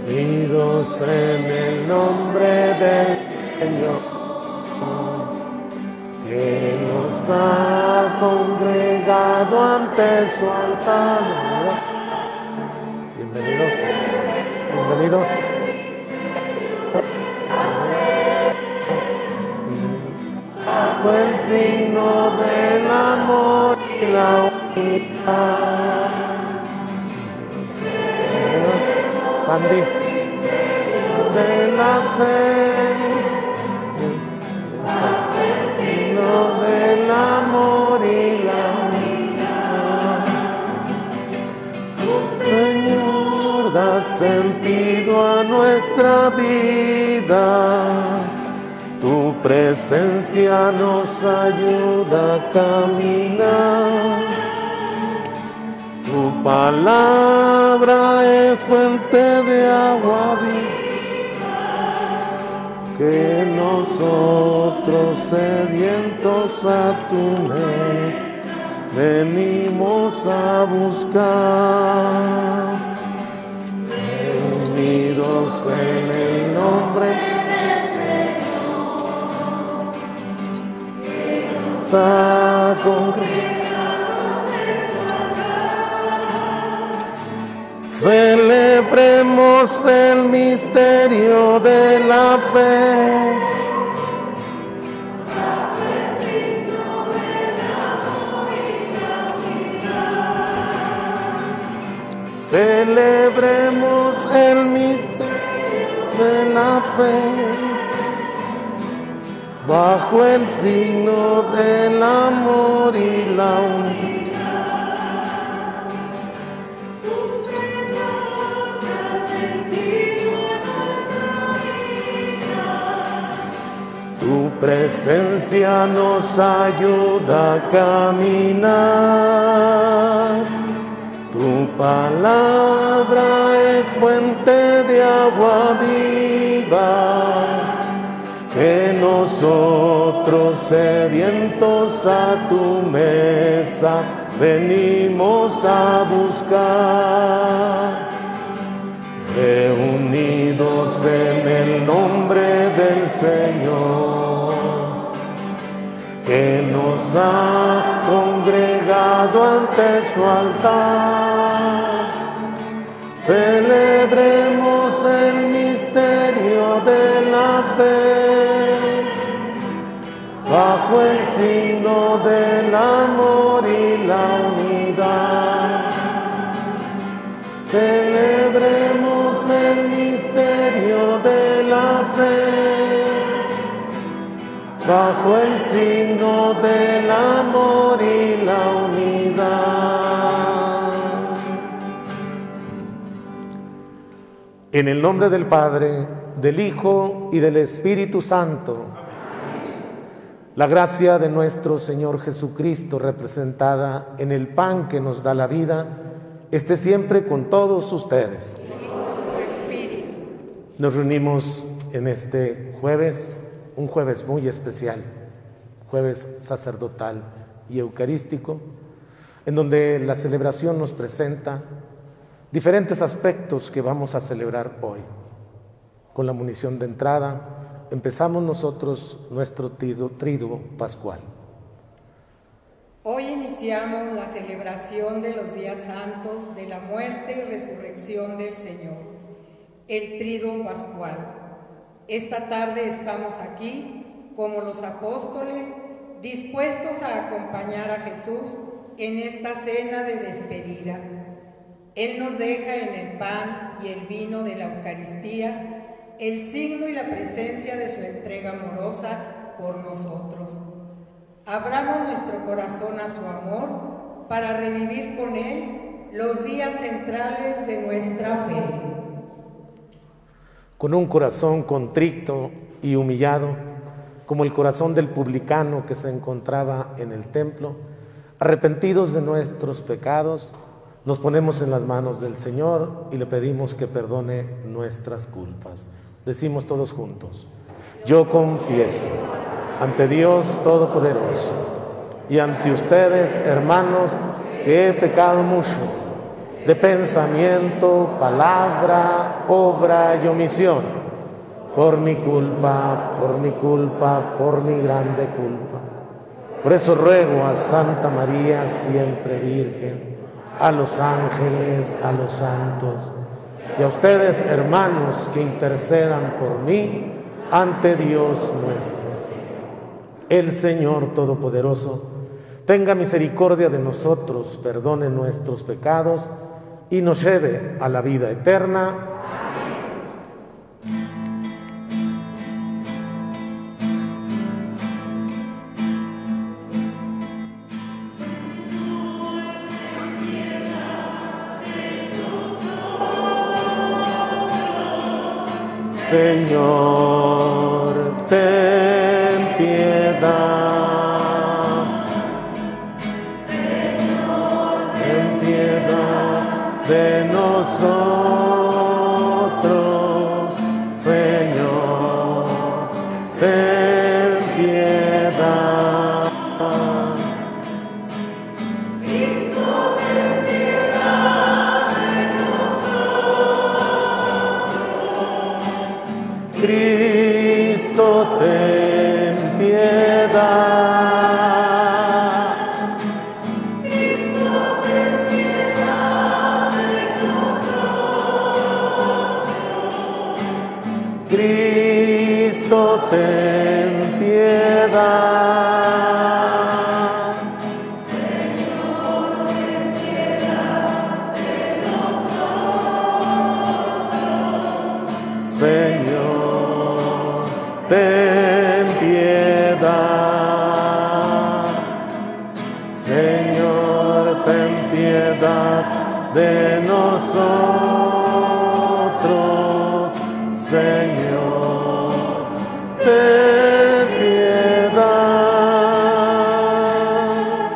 unidos en el nombre del Señor, que nos ha congregado ante su altar. Bienvenidos, bienvenidos. Bajo el signo del amor y la unidad. Sandy, de la fe, el signo del amor y la unidad. Señor, da sentido a nuestra vida. Tu presencia nos ayuda a caminar. Tu palabra es fuente de agua viva, que nosotros sedientos a tu mesa venimos a buscar. Unidos en el nombre a congregar. Celebremos el misterio de la fe. Celebremos el misterio de la fe. Bajo el signo del amor y la unidad. Tu presencia nos ayuda a caminar. Tu palabra es fuente de agua viva, que nosotros sedientos a tu mesa venimos a buscar. Reunidos en el nombre del Señor, que nos ha congregado ante su altar. Celebremos el misterio de la fe, bajo el signo del amor y la unidad. Celebremos el misterio de la fe, bajo el signo del amor y la unidad. En el nombre del Padre, del Hijo y del Espíritu Santo. La gracia de nuestro Señor Jesucristo, representada en el pan que nos da la vida, esté siempre con todos ustedes. Y con tu espíritu. Nos reunimos en este jueves, un jueves muy especial, jueves sacerdotal y eucarístico, en donde la celebración nos presenta diferentes aspectos que vamos a celebrar hoy. Con la munición de entrada, empezamos nosotros nuestro triduo pascual. Hoy iniciamos la celebración de los días santos de la muerte y resurrección del Señor, el triduo pascual. Esta tarde estamos aquí, como los apóstoles, dispuestos a acompañar a Jesús en esta cena de despedida. Él nos deja en el pan y el vino de la Eucaristía el signo y la presencia de su entrega amorosa por nosotros. Abramos nuestro corazón a su amor para revivir con él los días centrales de nuestra fe. Con un corazón contrito y humillado, como el corazón del publicano que se encontraba en el templo, arrepentidos de nuestros pecados, nos ponemos en las manos del Señor y le pedimos que perdone nuestras culpas. Decimos todos juntos: yo confieso ante Dios Todopoderoso y ante ustedes, hermanos, que he pecado mucho de pensamiento, palabra, obra y omisión, por mi culpa, por mi grande culpa. Por eso ruego a Santa María, siempre Virgen, a los ángeles, a los santos, y a ustedes, hermanos, que intercedan por mí ante Dios nuestro. El Señor Todopoderoso tenga misericordia de nosotros, perdone nuestros pecados y nos lleve a la vida eterna. Señor, ten piedad. Ten piedad de nosotros, Señor, ten piedad. Cristo, ten piedad de nosotros. Cristo, ten piedad. Cristo, ten piedad de nosotros. Cristo, ten piedad. Señor, ten piedad de nosotros. Señor, ten piedad. Señor, ten piedad de nosotros. Señor, ten piedad.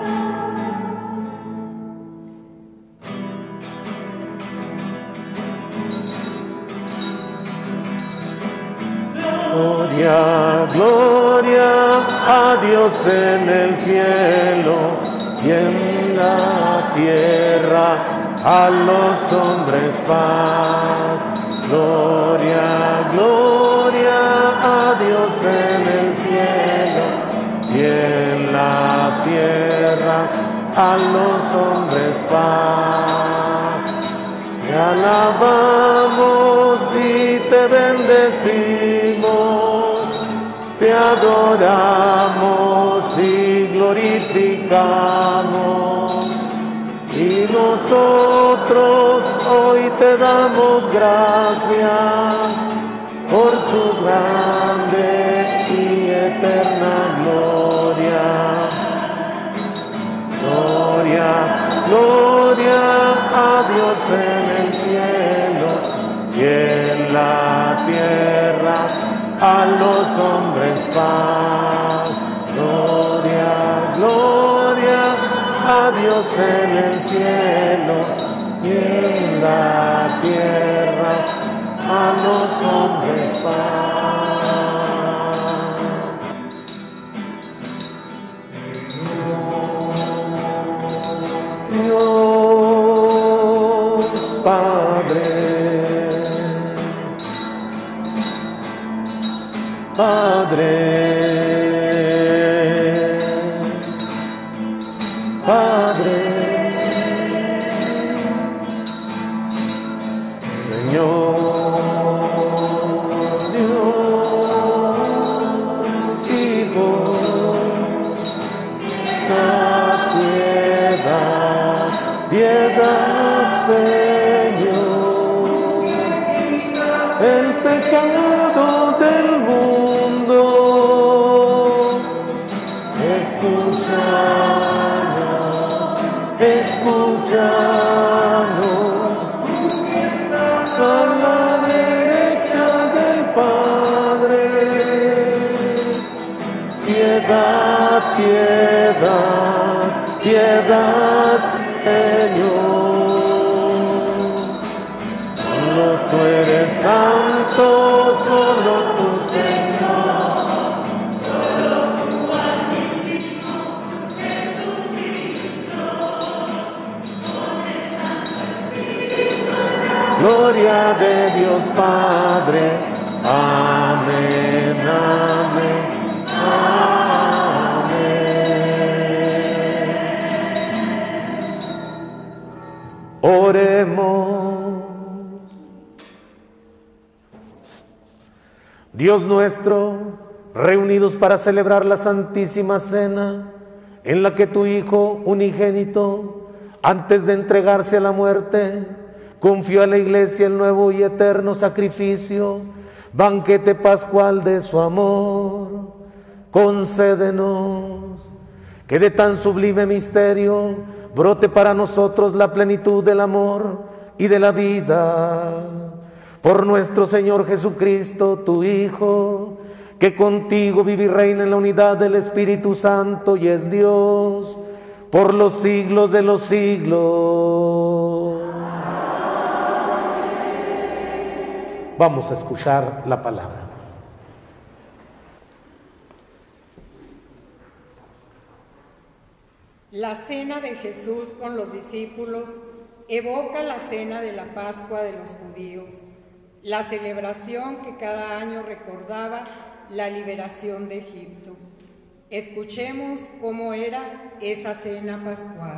Gloria, gloria a Dios en el cielo y en la tierra a los hombres paz. Gloria, gloria a Dios en el cielo y en la tierra a los hombres paz. Te alabamos y te bendecimos, te adoramos y glorificamos. Y nosotros hoy te damos gracias por tu grande y eterna gloria. Gloria, gloria a Dios en el cielo y en la tierra a los hombres paz. Gloria, gloria a Dios en el cielo y en la tierra a los hombres paz. Dios Padre, Padre, Padre, Señor Dios, Hijo, piedad, piedad, Señor, el pecado del mundo, escúchanos, escúchanos, a la derecha del Padre, piedad, piedad, piedad, Señor. Solo tú eres santo, solo tú, Señor. Solo tú, magnífico Jesucristo, con el Santo gloria de Dios Padre. Amén, amén, amén. Oremos. Dios nuestro, reunidos para celebrar la Santísima Cena, en la que tu Hijo unigénito, antes de entregarse a la muerte, confió a la Iglesia el nuevo y eterno sacrificio, banquete pascual de su amor. Concédenos que de tan sublime misterio brote para nosotros la plenitud del amor y de la vida. Por nuestro Señor Jesucristo, tu Hijo, que contigo vive y reina en la unidad del Espíritu Santo y es Dios por los siglos de los siglos. Vamos a escuchar la palabra. La cena de Jesús con los discípulos evoca la cena de la Pascua de los judíos, la celebración que cada año recordaba la liberación de Egipto. Escuchemos cómo era esa cena pascual.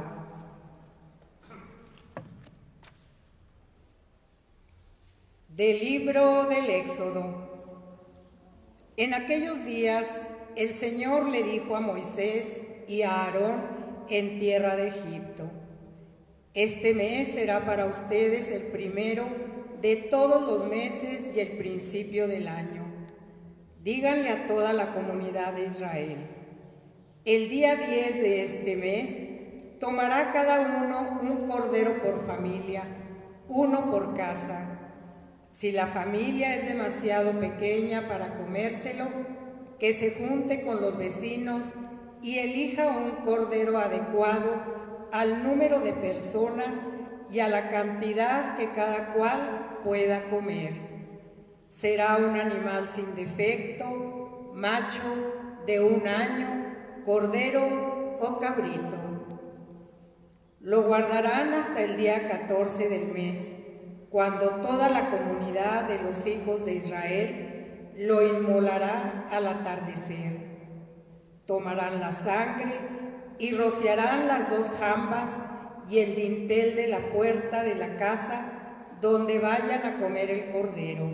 Del libro del Éxodo. En aquellos días el Señor le dijo a Moisés y a Aarón en tierra de Egipto: este mes será para ustedes el primero de todos los meses y el principio del año. Díganle a toda la comunidad de Israel: el día 10 de este mes tomará cada uno un cordero por familia, uno por casa. Si la familia es demasiado pequeña para comérselo, que se junte con los vecinos y elija un cordero adecuado al número de personas y a la cantidad que cada cual pueda comer. Será un animal sin defecto, macho, de 1 año, cordero o cabrito. Lo guardarán hasta el día 14 del mes, cuando toda la comunidad de los hijos de Israel lo inmolará al atardecer. Tomarán la sangre y rociarán las 2 jambas y el dintel de la puerta de la casa donde vayan a comer el cordero.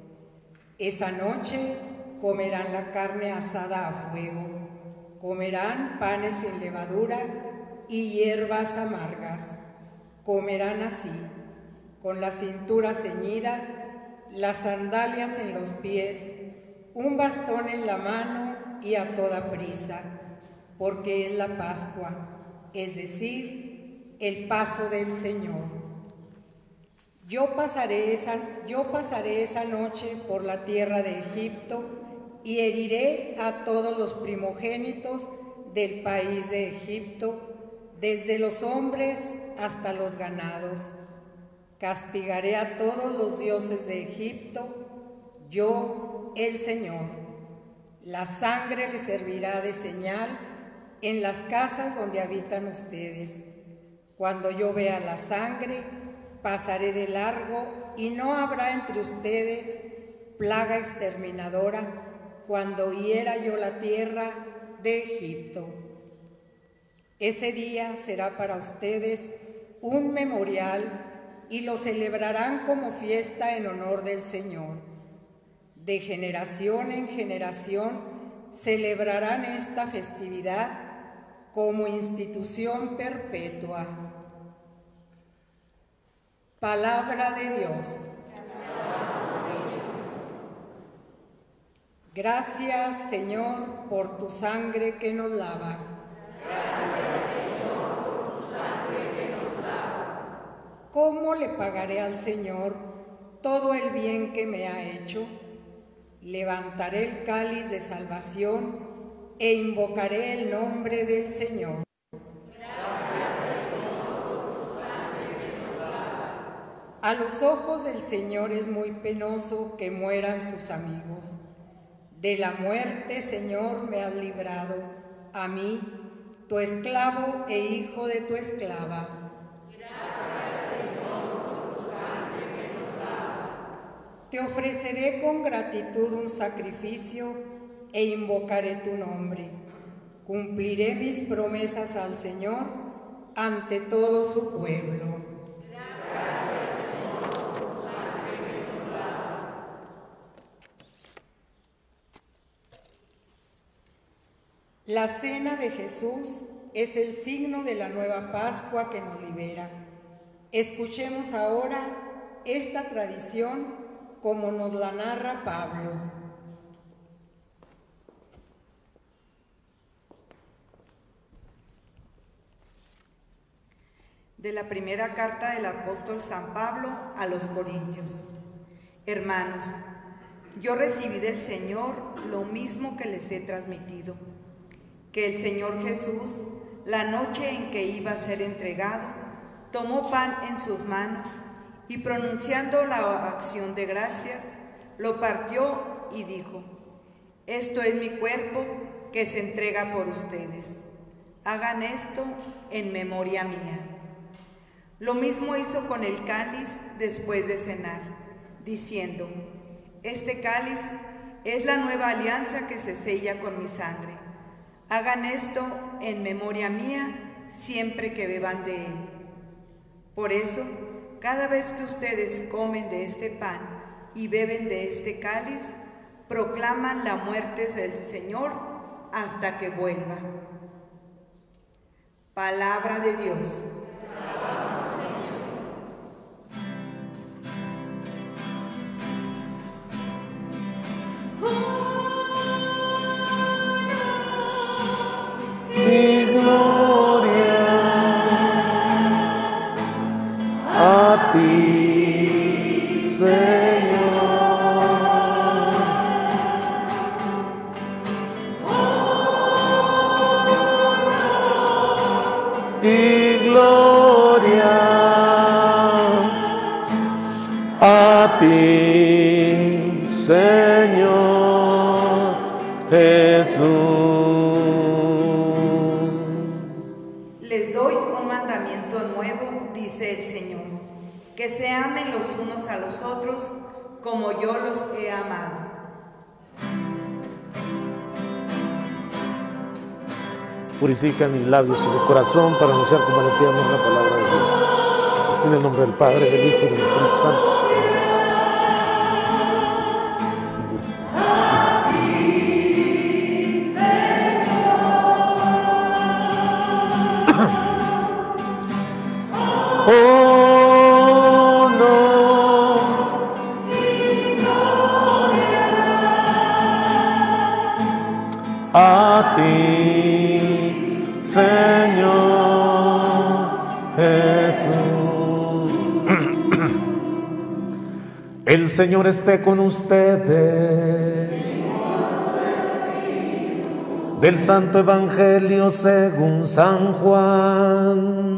Esa noche comerán la carne asada a fuego, comerán panes sin levadura y hierbas amargas. Comerán así, con la cintura ceñida, las sandalias en los pies, un bastón en la mano y a toda prisa, porque es la Pascua, es decir, el paso del Señor. Yo pasaré esa noche por la tierra de Egipto y heriré a todos los primogénitos del país de Egipto, desde los hombres hasta los ganados. Castigaré a todos los dioses de Egipto, yo, el Señor. La sangre les servirá de señal en las casas donde habitan ustedes. Cuando yo vea la sangre, pasaré de largo y no habrá entre ustedes plaga exterminadora cuando hiera yo la tierra de Egipto. Ese día será para ustedes un memorial y lo celebrarán como fiesta en honor del Señor. De generación en generación celebrarán esta festividad como institución perpetua. Palabra de Dios. Gracias, Señor, por tu sangre que nos lava. Gracias, Señor, por tu sangre que nos lava. ¿Cómo le pagaré al Señor todo el bien que me ha hecho? Levantaré el cáliz de salvación e invocaré el nombre del Señor. Gracias, Señor, por tu sangre que nos lava. A los ojos del Señor es muy penoso que mueran sus amigos. De la muerte, Señor, me has librado, a mí, tu esclavo e hijo de tu esclava. Gracias, Señor, por tu sangre que Te ofreceré con gratitud un sacrificio e invocaré tu nombre. Cumpliré mis promesas al Señor ante todo su pueblo. La cena de Jesús es el signo de la nueva Pascua que nos libera. Escuchemos ahora esta tradición como nos la narra Pablo. De la primera carta del apóstol San Pablo a los Corintios. Hermanos, yo recibí del Señor lo mismo que les he transmitido, que el Señor Jesús, la noche en que iba a ser entregado, tomó pan en sus manos y pronunciando la acción de gracias, lo partió y dijo: esto es mi cuerpo que se entrega por ustedes. Hagan esto en memoria mía. Lo mismo hizo con el cáliz después de cenar, diciendo: este cáliz es la nueva alianza que se sella con mi sangre. Hagan esto en memoria mía siempre que beban de él. Por eso, cada vez que ustedes comen de este pan y beben de este cáliz, proclaman la muerte del Señor hasta que vuelva. Palabra de Dios. Mi gloria a ti, Señor. Y gloria a ti, Señor Jesús. Les doy un mandamiento nuevo, dice el Señor, que se amen los unos a los otros como yo los he amado. Purifica mis labios y mi corazón para anunciar con valentía la palabra de Dios. En el nombre del Padre, del Hijo y del Espíritu Santo. Oh, no. A ti, Señor Jesús. El Señor esté con ustedes. Del Santo Evangelio según San Juan.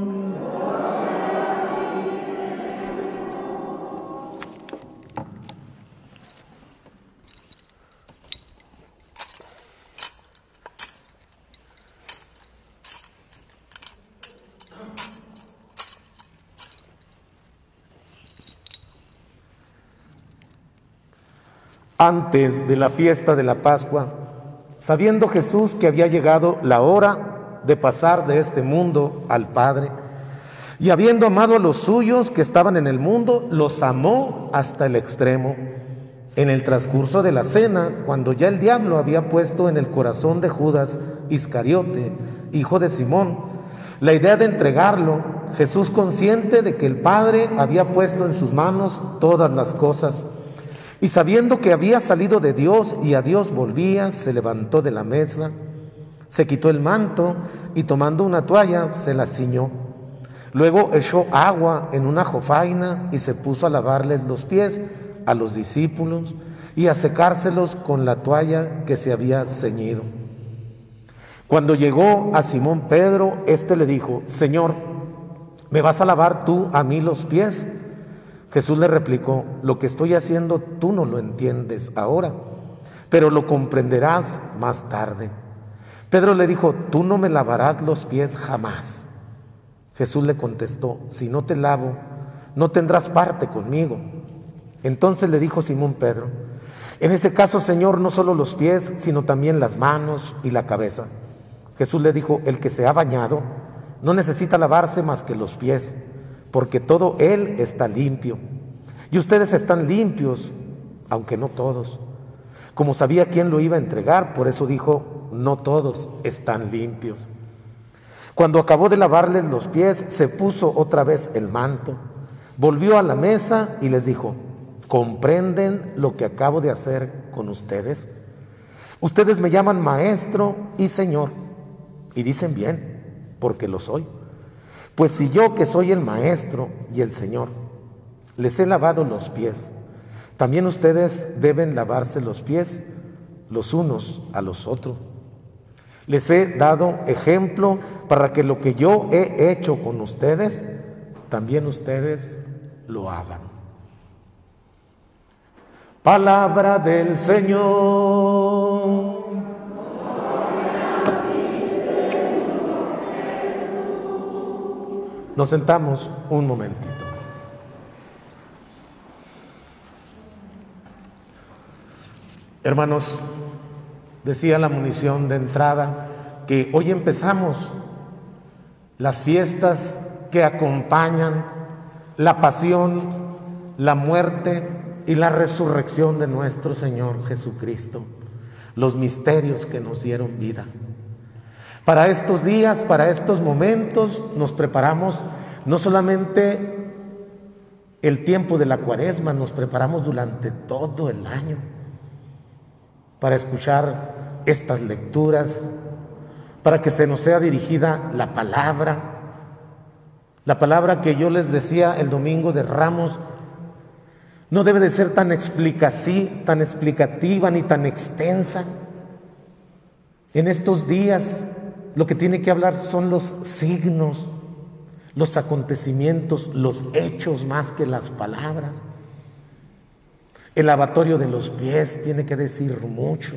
Antes de la fiesta de la Pascua, sabiendo Jesús que había llegado la hora de pasar de este mundo al Padre, y habiendo amado a los suyos que estaban en el mundo, los amó hasta el extremo. En el transcurso de la cena, cuando ya el diablo había puesto en el corazón de Judas Iscariote, hijo de Simón, la idea de entregarlo, Jesús, consciente de que el Padre había puesto en sus manos todas las cosas, y sabiendo que había salido de Dios y a Dios volvía, se levantó de la mesa, se quitó el manto y tomando una toalla se la ciñó. Luego echó agua en una jofaina y se puso a lavarles los pies a los discípulos y a secárselos con la toalla que se había ceñido. Cuando llegó a Simón Pedro, éste le dijo: Señor, ¿me vas a lavar tú a mí los pies? Jesús le replicó: lo que estoy haciendo tú no lo entiendes ahora, pero lo comprenderás más tarde. Pedro le dijo: tú no me lavarás los pies jamás. Jesús le contestó: si no te lavo, no tendrás parte conmigo. Entonces le dijo Simón Pedro: en ese caso, Señor, no solo los pies, sino también las manos y la cabeza. Jesús le dijo: el que se ha bañado no necesita lavarse más que los pies, porque todo él está limpio. Y ustedes están limpios, aunque no todos. Como sabía quién lo iba a entregar, por eso dijo: no todos están limpios. Cuando acabó de lavarles los pies, se puso otra vez el manto, volvió a la mesa y les dijo: ¿comprenden lo que acabo de hacer con ustedes? Ustedes me llaman maestro y señor, y dicen bien, porque lo soy. Pues si yo, que soy el maestro y el señor, les he lavado los pies, también ustedes deben lavarse los pies los unos a los otros. Les he dado ejemplo para que lo que yo he hecho con ustedes, también ustedes lo hagan. Palabra del Señor. Nos sentamos un momentito. Hermanos, decía la munición de entrada que hoy empezamos las fiestas que acompañan la pasión, la muerte y la resurrección de nuestro Señor Jesucristo, los misterios que nos dieron vida. Para estos días, para estos momentos, nos preparamos no solamente el tiempo de la Cuaresma, nos preparamos durante todo el año para escuchar estas lecturas, para que se nos sea dirigida la palabra que yo les decía el domingo de Ramos. No debe de ser tan explicativa ni tan extensa. En estos días lo que tiene que hablar son los signos, los acontecimientos, los hechos más que las palabras. El lavatorio de los pies tiene que decir mucho.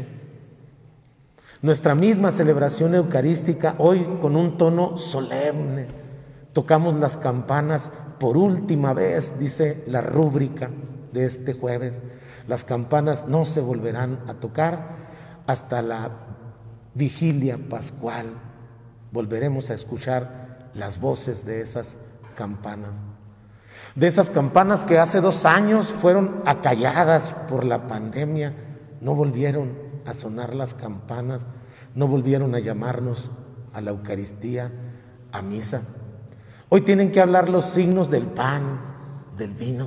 Nuestra misma celebración eucarística hoy con un tono solemne. Tocamos las campanas por última vez, dice la rúbrica de este jueves. Las campanas no se volverán a tocar hasta la vigilia pascual. Volveremos a escuchar las voces de esas campanas. De esas campanas que hace 2 años fueron acalladas por la pandemia. No volvieron a sonar las campanas, no volvieron a llamarnos a la Eucaristía, a misa. Hoy tienen que hablar los signos del pan, del vino.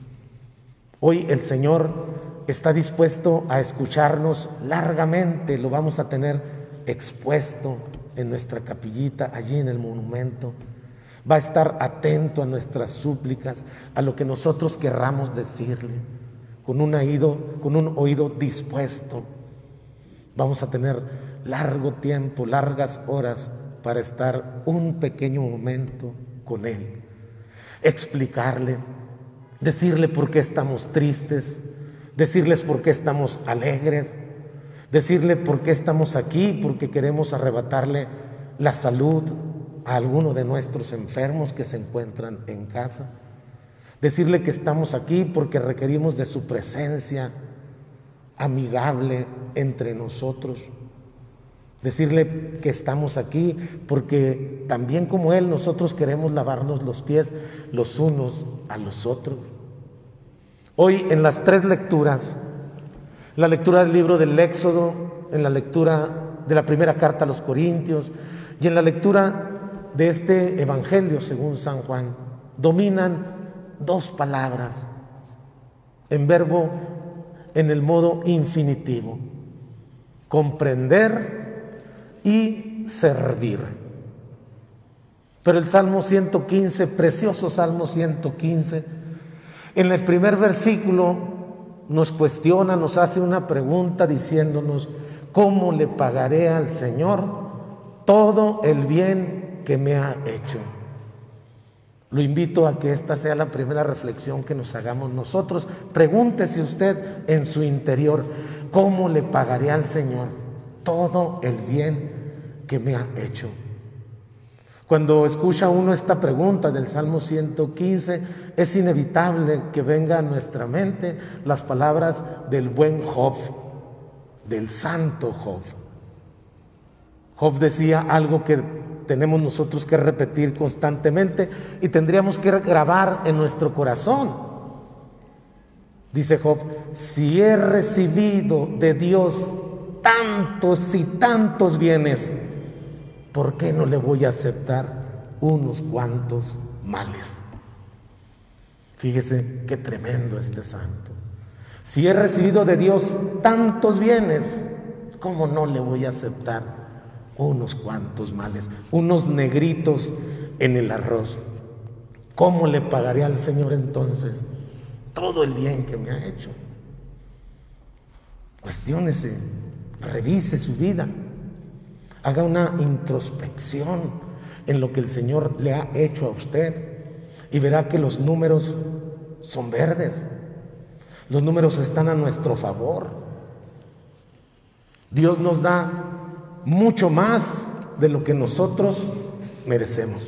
Hoy el Señor está dispuesto a escucharnos largamente, lo vamos a tener expuesto en nuestra capillita, allí en el monumento. Va a estar atento a nuestras súplicas, a lo que nosotros querramos decirle, con un oído dispuesto. Vamos a tener largo tiempo, largas horas para estar un pequeño momento con Él, explicarle, decirle por qué estamos tristes, decirles por qué estamos alegres, decirle por qué estamos aquí, porque queremos arrebatarle la salud a alguno de nuestros enfermos que se encuentran en casa, decirle que estamos aquí porque requerimos de su presencia amigable entre nosotros, decirle que estamos aquí porque también como Él nosotros queremos lavarnos los pies los unos a los otros. Hoy en las 3 lecturas, la lectura del libro del Éxodo, en la lectura de la primera carta a los Corintios y en la lectura de este Evangelio según San Juan, dominan 2 palabras en verbo, en el modo infinitivo: comprender y servir. Pero el Salmo 115, precioso Salmo 115, en el primer versículo nos cuestiona, nos hace una pregunta diciéndonos: ¿cómo le pagaré al Señor todo el bien que me ha hecho? Lo invito a que esta sea la primera reflexión que nos hagamos nosotros. Pregúntese usted en su interior: ¿cómo le pagaré al Señor todo el bien que me ha hecho? Cuando escucha uno esta pregunta del Salmo 115, es inevitable que venga a nuestra mente las palabras del buen Job, del santo Job. Job decía algo que tenemos nosotros que repetir constantemente y tendríamos que grabar en nuestro corazón. Dice Job: si he recibido de Dios tantos y tantos bienes, ¿por qué no le voy a aceptar unos cuantos males? Fíjese qué tremendo este santo. Si he recibido de Dios tantos bienes, ¿cómo no le voy a aceptar unos cuantos males? Unos negritos en el arroz. ¿Cómo le pagaré al Señor entonces todo el bien que me ha hecho? Cuestiónese, revise su vida, haga una introspección en lo que el Señor le ha hecho a usted y verá que los números son verdes. Los números están a nuestro favor. Dios nos da mucho más de lo que nosotros merecemos.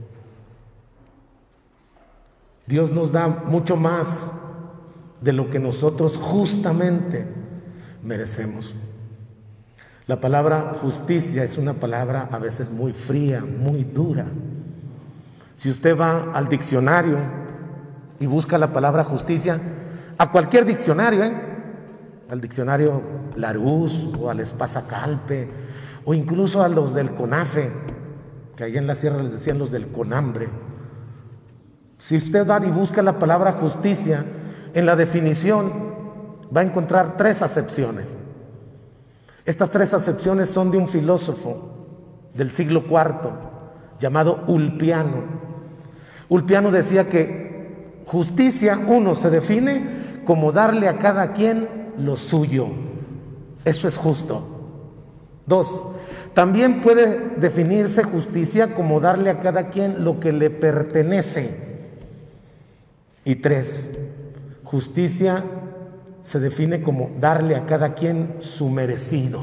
Dios nos da mucho más de lo que nosotros justamente merecemos. La palabra justicia es una palabra a veces muy fría, muy dura. Si usted va al diccionario y busca la palabra justicia, a cualquier diccionario, al diccionario Larousse o al Espasa Calpe o incluso a los del CONAFE, que allá en la sierra les decían los del CONAMBRE. Si usted va y busca la palabra justicia, en la definición va a encontrar 3 acepciones. Estas 3 acepciones son de un filósofo del siglo IV llamado Ulpiano. Ulpiano decía que justicia, 1, se define como darle a cada quien lo suyo. Eso es justo. 2, también puede definirse justicia como darle a cada quien lo que le pertenece. Y 3, justicia se define como darle a cada quien su merecido.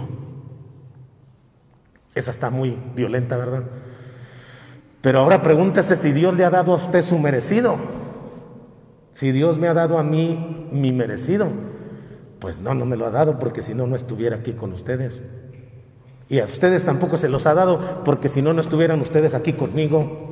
Esa está muy violenta, ¿verdad? Pero ahora pregúntese si Dios le ha dado a usted su merecido. Si Dios me ha dado a mí mi merecido, pues no me lo ha dado, porque si no, no estuviera aquí con ustedes. Y a ustedes tampoco se los ha dado, porque si no, no estuvieran ustedes aquí conmigo.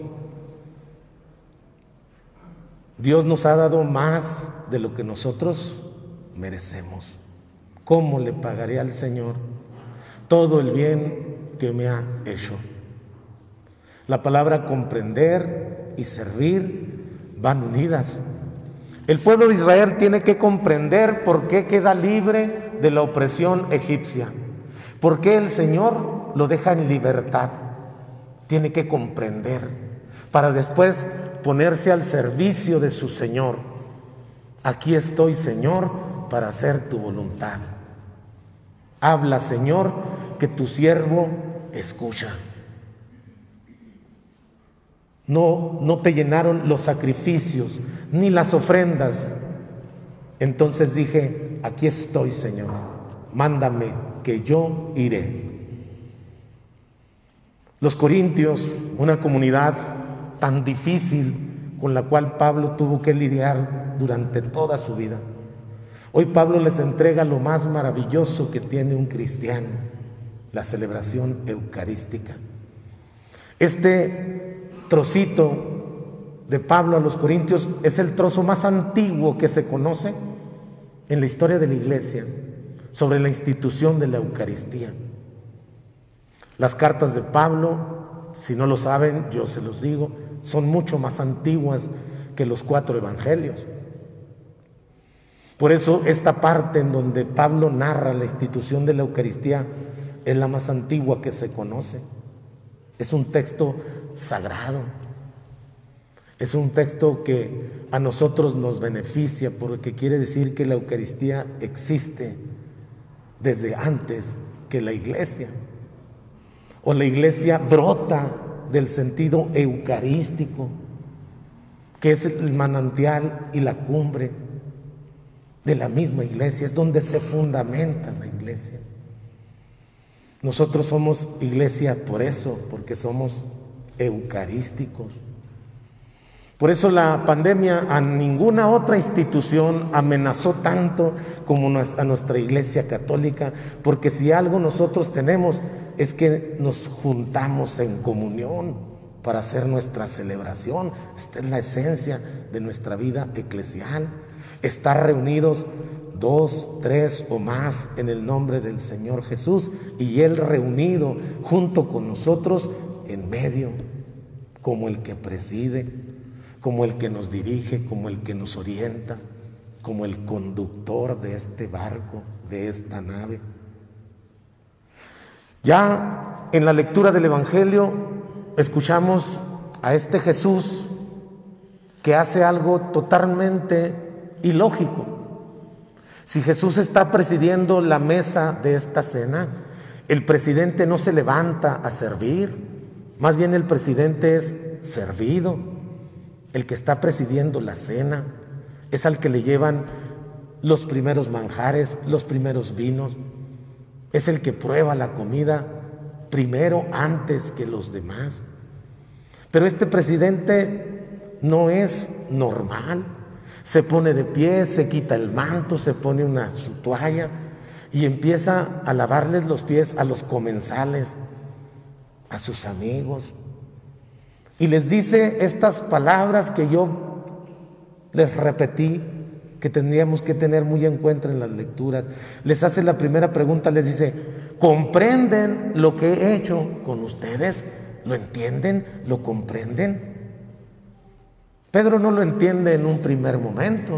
Dios nos ha dado más de lo que nosotros merecemos. ¿Cómo le pagaré al Señor todo el bien que me ha hecho? La palabra comprender y servir van unidas. El pueblo de Israel tiene que comprender por qué queda libre de la opresión egipcia, por qué el Señor lo deja en libertad. Tiene que comprender para después ponerse al servicio de su Señor. Aquí estoy, Señor, para hacer tu voluntad. Habla, Señor, que tu siervo escucha. No te llenaron los sacrificios ni las ofrendas. Entonces dije: aquí estoy, Señor, mándame, que yo iré. Los corintios, una comunidad tan difícil con la cual Pablo tuvo que lidiar durante toda su vida. Hoy Pablo les entrega lo más maravilloso que tiene un cristiano: la celebración eucarística. Este trocito de Pablo a los corintios es el trozo más antiguo que se conoce en la historia de la iglesia sobre la institución de la Eucaristía. Las cartas de Pablo, si no lo saben, yo se los digo, son mucho más antiguas que los 4 evangelios. Por eso esta parte en donde Pablo narra la institución de la Eucaristía es la más antigua que se conoce. Es un texto sagrado. Es un texto que a nosotros nos beneficia, porque quiere decir que la Eucaristía existe desde antes que la iglesia. O la iglesia brota del sentido eucarístico, que es el manantial y la cumbre de la misma iglesia, es donde se fundamenta la iglesia. Nosotros somos iglesia por eso, porque somos eucarísticos. Por eso la pandemia a ninguna otra institución amenazó tanto como a nuestra Iglesia Católica, porque si algo nosotros tenemos es que nos juntamos en comunión para hacer nuestra celebración. Esta es la esencia de nuestra vida eclesial, estar reunidos 2, 3 o más en el nombre del Señor Jesús, y Él reunido junto con nosotros en medio, como el que preside, como el que nos dirige, como el que nos orienta, como el conductor de este barco, de esta nave. Ya en la lectura del Evangelio escuchamos a este Jesús que hace algo totalmente ilógico. Si Jesús está presidiendo la mesa de esta cena, el presidente no se levanta a servir, más bien el presidente es servido. El que está presidiendo la cena es al que le llevan los primeros manjares, los primeros vinos. Es el que prueba la comida primero antes que los demás. Pero este presidente no es normal. Se pone de pie, se quita el manto, se pone su toalla y empieza a lavarles los pies a los comensales, a sus amigos. Y les dice estas palabras que yo les repetí, que tendríamos que tener muy en cuenta en las lecturas. Les hace la primera pregunta, les dice: ¿comprenden lo que he hecho con ustedes? ¿Lo entienden? ¿Lo comprenden? Pedro no lo entiende en un primer momento.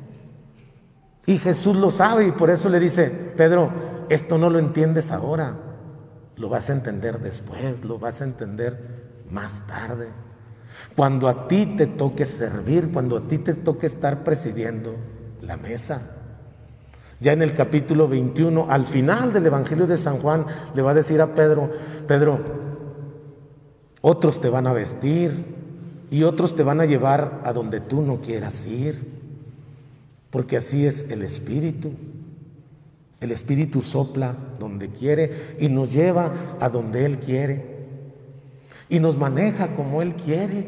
Y Jesús lo sabe y por eso le dice: Pedro, esto no lo entiendes ahora, lo vas a entender después, lo vas a entender más tarde, cuando a ti te toque servir, cuando a ti te toque estar presidiendo la mesa. Ya en el capítulo 21, al final del Evangelio de San Juan, le va a decir a Pedro: Pedro, otros te van a vestir y otros te van a llevar a donde tú no quieras ir, porque así es el Espíritu. El Espíritu sopla donde quiere y nos lleva a donde Él quiere. Y nos maneja como Él quiere.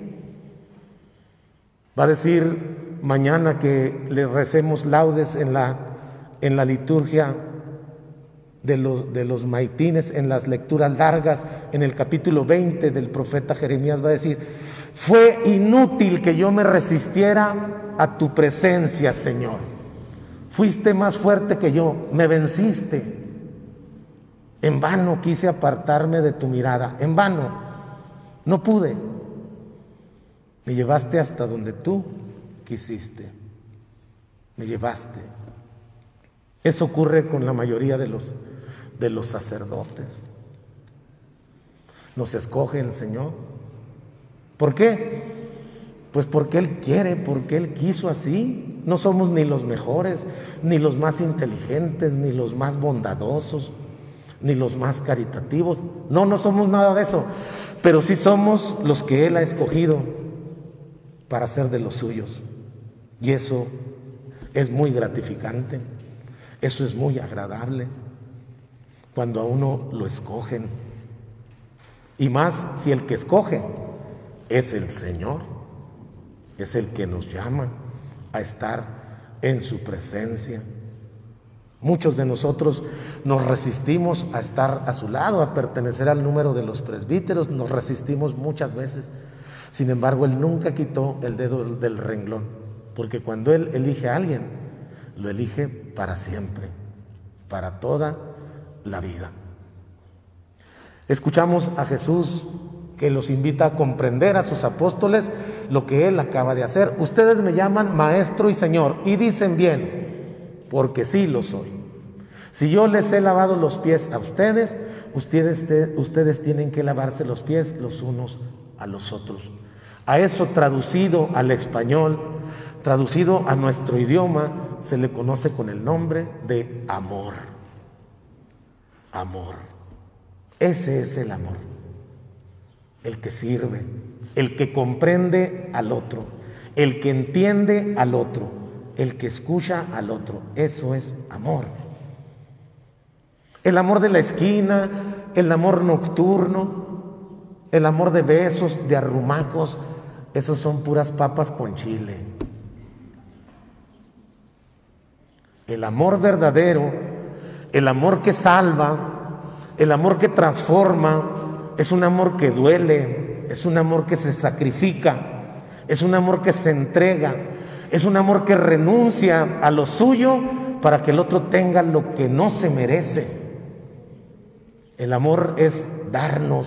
Va a decir mañana que le recemos laudes en la liturgia de los maitines, en las lecturas largas, en el capítulo 20 del profeta Jeremías. Va a decir: fue inútil que yo me resistiera a tu presencia, Señor. Fuiste más fuerte que yo, me venciste. En vano quise apartarme de tu mirada, en vano. No pude. Me llevaste hasta donde tú quisiste. Me llevaste. Eso ocurre con la mayoría de los sacerdotes. Nos escoge el Señor. ¿Por qué? Pues porque Él quiere, porque Él quiso así. No somos ni los mejores, ni los más inteligentes, ni los más bondadosos, ni los más caritativos. No somos nada de eso. Pero sí somos los que Él ha escogido para ser de los suyos. Y eso es muy gratificante, eso es muy agradable, cuando a uno lo escogen. Y más si el que escoge es el Señor, es el que nos llama a estar en su presencia. Muchos de nosotros nos resistimos a estar a su lado, a pertenecer al número de los presbíteros, nos resistimos muchas veces. Sin embargo, Él nunca quitó el dedo del renglón, porque cuando Él elige a alguien, lo elige para siempre, para toda la vida. Escuchamos a Jesús que los invita a comprender a sus apóstoles lo que Él acaba de hacer. Ustedes me llaman Maestro y Señor, y dicen bien, porque sí lo soy. Si yo les he lavado los pies a ustedes, ustedes tienen que lavarse los pies los unos a los otros. A eso, traducido al español, traducido a nuestro idioma, se le conoce con el nombre de amor. Amor. Ese es el amor. El que sirve, el que comprende al otro, el que entiende al otro, el que escucha al otro. Eso es amor. El amor de la esquina, el amor nocturno, El amor de besos, de arrumacos, esos son puras papas con chile. El amor verdadero, el amor que salva, el amor que transforma, es un amor que duele, es un amor que se sacrifica, es un amor que se entrega, es un amor que renuncia a lo suyo para que el otro tenga lo que no se merece. El amor es darnos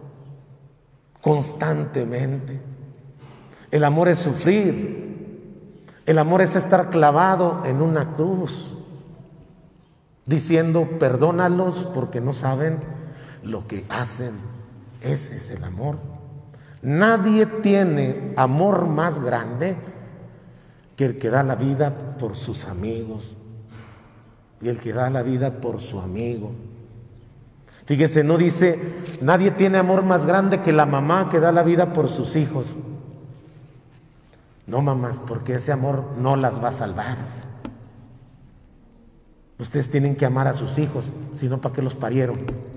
constantemente. El amor es sufrir. El amor es estar clavado en una cruz, diciendo, perdónalos porque no saben lo que hacen. Ese es el amor. Nadie tiene amor más grande que el que da la vida por sus amigos y el que da la vida por su amigo. Fíjese, no dice, nadie tiene amor más grande que la mamá que da la vida por sus hijos. No, mamás, porque ese amor no las va a salvar. Ustedes tienen que amar a sus hijos, si no, ¿para qué los parieron?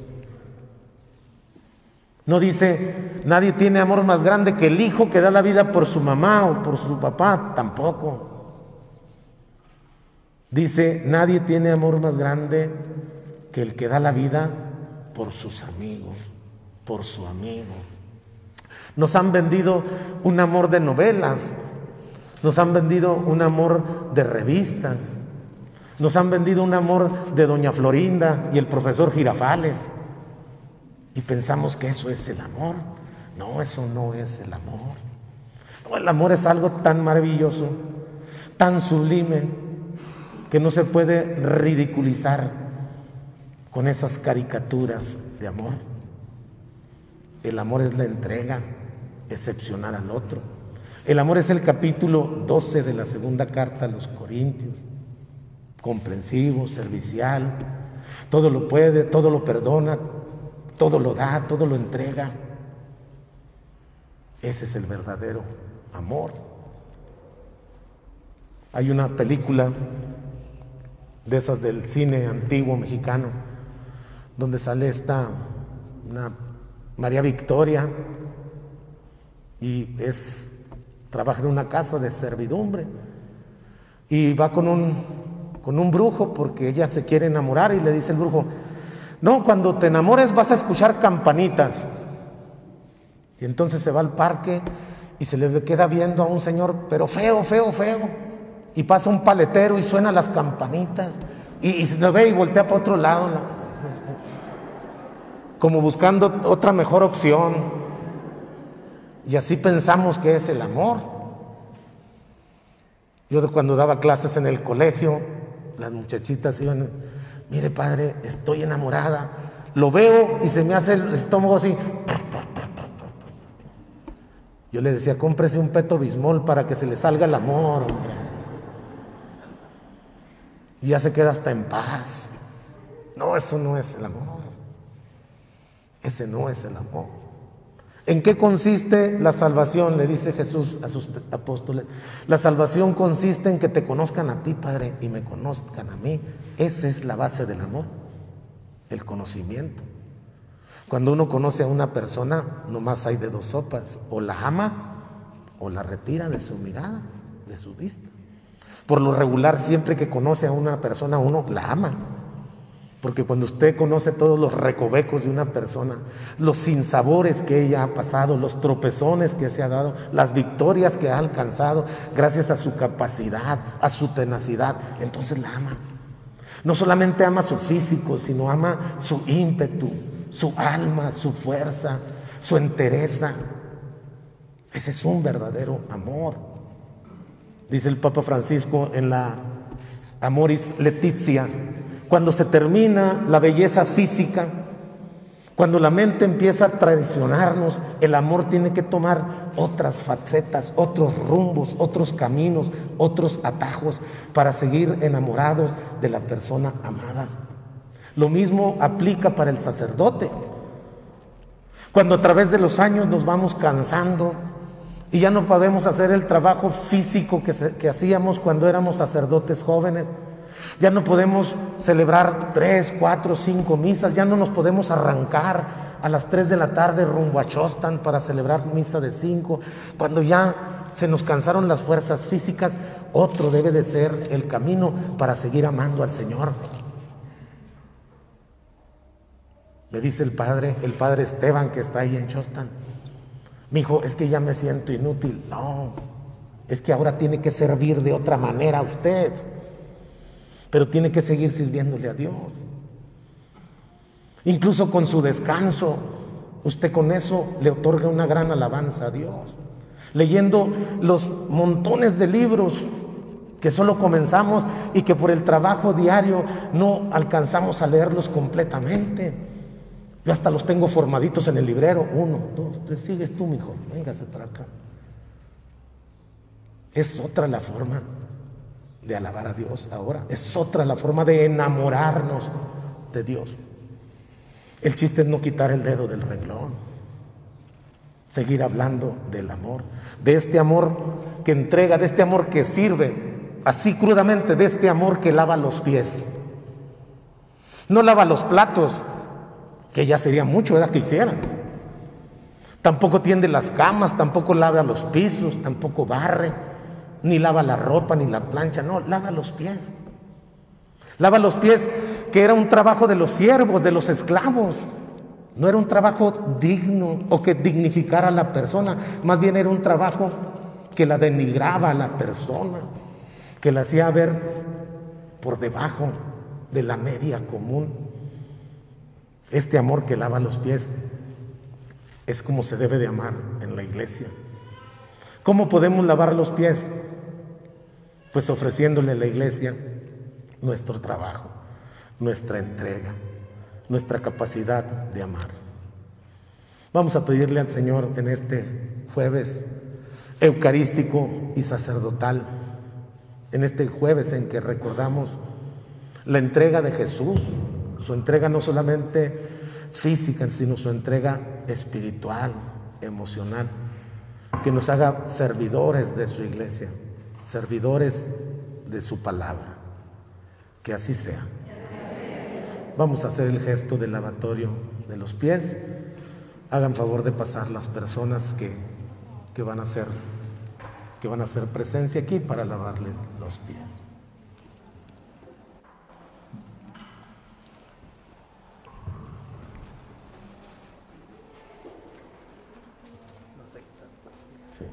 No dice, nadie tiene amor más grande que el hijo que da la vida por su mamá o por su papá, tampoco. Dice, nadie tiene amor más grande que el que da la vida por sus amigos, por su amigo. Nos han vendido un amor de novelas, nos han vendido un amor de revistas, nos han vendido un amor de doña Florinda y el profesor Girafales, y pensamos que eso es el amor. No, eso no es el amor. No, el amor es algo tan maravilloso, tan sublime, que no se puede ridiculizar con esas caricaturas de amor. El amor es la entrega excepcional al otro. El amor es el capítulo 12 de la segunda carta a los Corintios. Comprensivo, servicial, todo lo puede, todo lo perdona, todo lo da, todo lo entrega. Ese es el verdadero amor. Hay una película de esas del cine antiguo mexicano, donde sale una María Victoria, y trabaja en una casa de servidumbre, y va con un brujo porque ella se quiere enamorar, y le dice el brujo, no, cuando te enamores vas a escuchar campanitas. Y entonces se va al parque y se le queda viendo a un señor, pero feo, feo, feo, y pasa un paletero y suena las campanitas, y se lo ve y voltea para otro lado, como buscando otra mejor opción. Y así pensamos que es el amor. Yo cuando daba clases en el colegio, las muchachitas iban, mire padre, estoy enamorada, lo veo y se me hace el estómago así. Yo le decía, cómprese un Pepto-Bismol para que se le salga el amor, hombre. Y ya se queda hasta en paz. No, eso no es el amor. Ese no es el amor. ¿En qué consiste la salvación? Le dice Jesús a sus apóstoles. La salvación consiste en que te conozcan a ti, Padre, y me conozcan a mí. Esa es la base del amor, el conocimiento. Cuando uno conoce a una persona, nomás hay de dos sopas: o la ama o la retira de su mirada, de su vista. Por lo regular, siempre que conoce a una persona, uno la ama. Porque cuando usted conoce todos los recovecos de una persona, los sinsabores que ella ha pasado, los tropezones que se ha dado, las victorias que ha alcanzado, gracias a su capacidad, a su tenacidad, entonces la ama. No solamente ama su físico, sino ama su ímpetu, su alma, su fuerza, su entereza. Ese es un verdadero amor. Dice el Papa Francisco en la Amoris Laetitia: cuando se termina la belleza física, cuando la mente empieza a traicionarnos, el amor tiene que tomar otras facetas, otros rumbos, otros caminos, otros atajos para seguir enamorados de la persona amada. Lo mismo aplica para el sacerdote. Cuando a través de los años nos vamos cansando y ya no podemos hacer el trabajo físico que hacíamos cuando éramos sacerdotes jóvenes, ya no podemos celebrar 3, 4, 5 misas, ya no nos podemos arrancar a las 3 de la tarde rumbo a Chostan para celebrar misa de 5, cuando ya se nos cansaron las fuerzas físicas, otro debe de ser el camino para seguir amando al Señor. Me dice el padre Esteban, que está ahí en Chostan: mijo, es que ya me siento inútil. No, es que ahora tiene que servir de otra manera usted, pero tiene que seguir sirviéndole a Dios. Incluso con su descanso, usted con eso le otorga una gran alabanza a Dios. Leyendo los montones de libros que solo comenzamos y que por el trabajo diario no alcanzamos a leerlos completamente. Yo hasta los tengo formaditos en el librero. 1, 2, 3, sigues tú, mijo, véngase para acá. Es otra la forma de alabar a Dios ahora. Es otra la forma de enamorarnos de Dios. El chiste es no quitar el dedo del renglón, seguir hablando del amor, de este amor que entrega, de este amor que sirve, así crudamente, de este amor que lava los pies. No lava los platos, que ya sería mucho, ¿verdad?, que hicieran. Tampoco tiende las camas, tampoco lava los pisos, tampoco barre, ni lava la ropa, ni la plancha, no, lava los pies. Lava los pies, que era un trabajo de los siervos, de los esclavos. No era un trabajo digno o que dignificara a la persona, más bien era un trabajo que la denigraba a la persona, que la hacía ver por debajo de la media común. Este amor que lava los pies es como se debe de amar en la iglesia. ¿Cómo podemos lavar los pies? Pues ofreciéndole a la iglesia nuestro trabajo, nuestra entrega, nuestra capacidad de amar. Vamos a pedirle al Señor en este jueves eucarístico y sacerdotal, en este jueves en que recordamos la entrega de Jesús, su entrega no solamente física, sino su entrega espiritual, emocional, que nos haga servidores de su iglesia, servidores de su palabra. Que así sea. Vamos a hacer el gesto del lavatorio de los pies. Hagan favor de pasar las personas que van a hacer presencia aquí para lavarles los pies. Sí.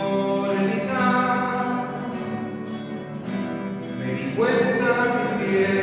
Cuenta que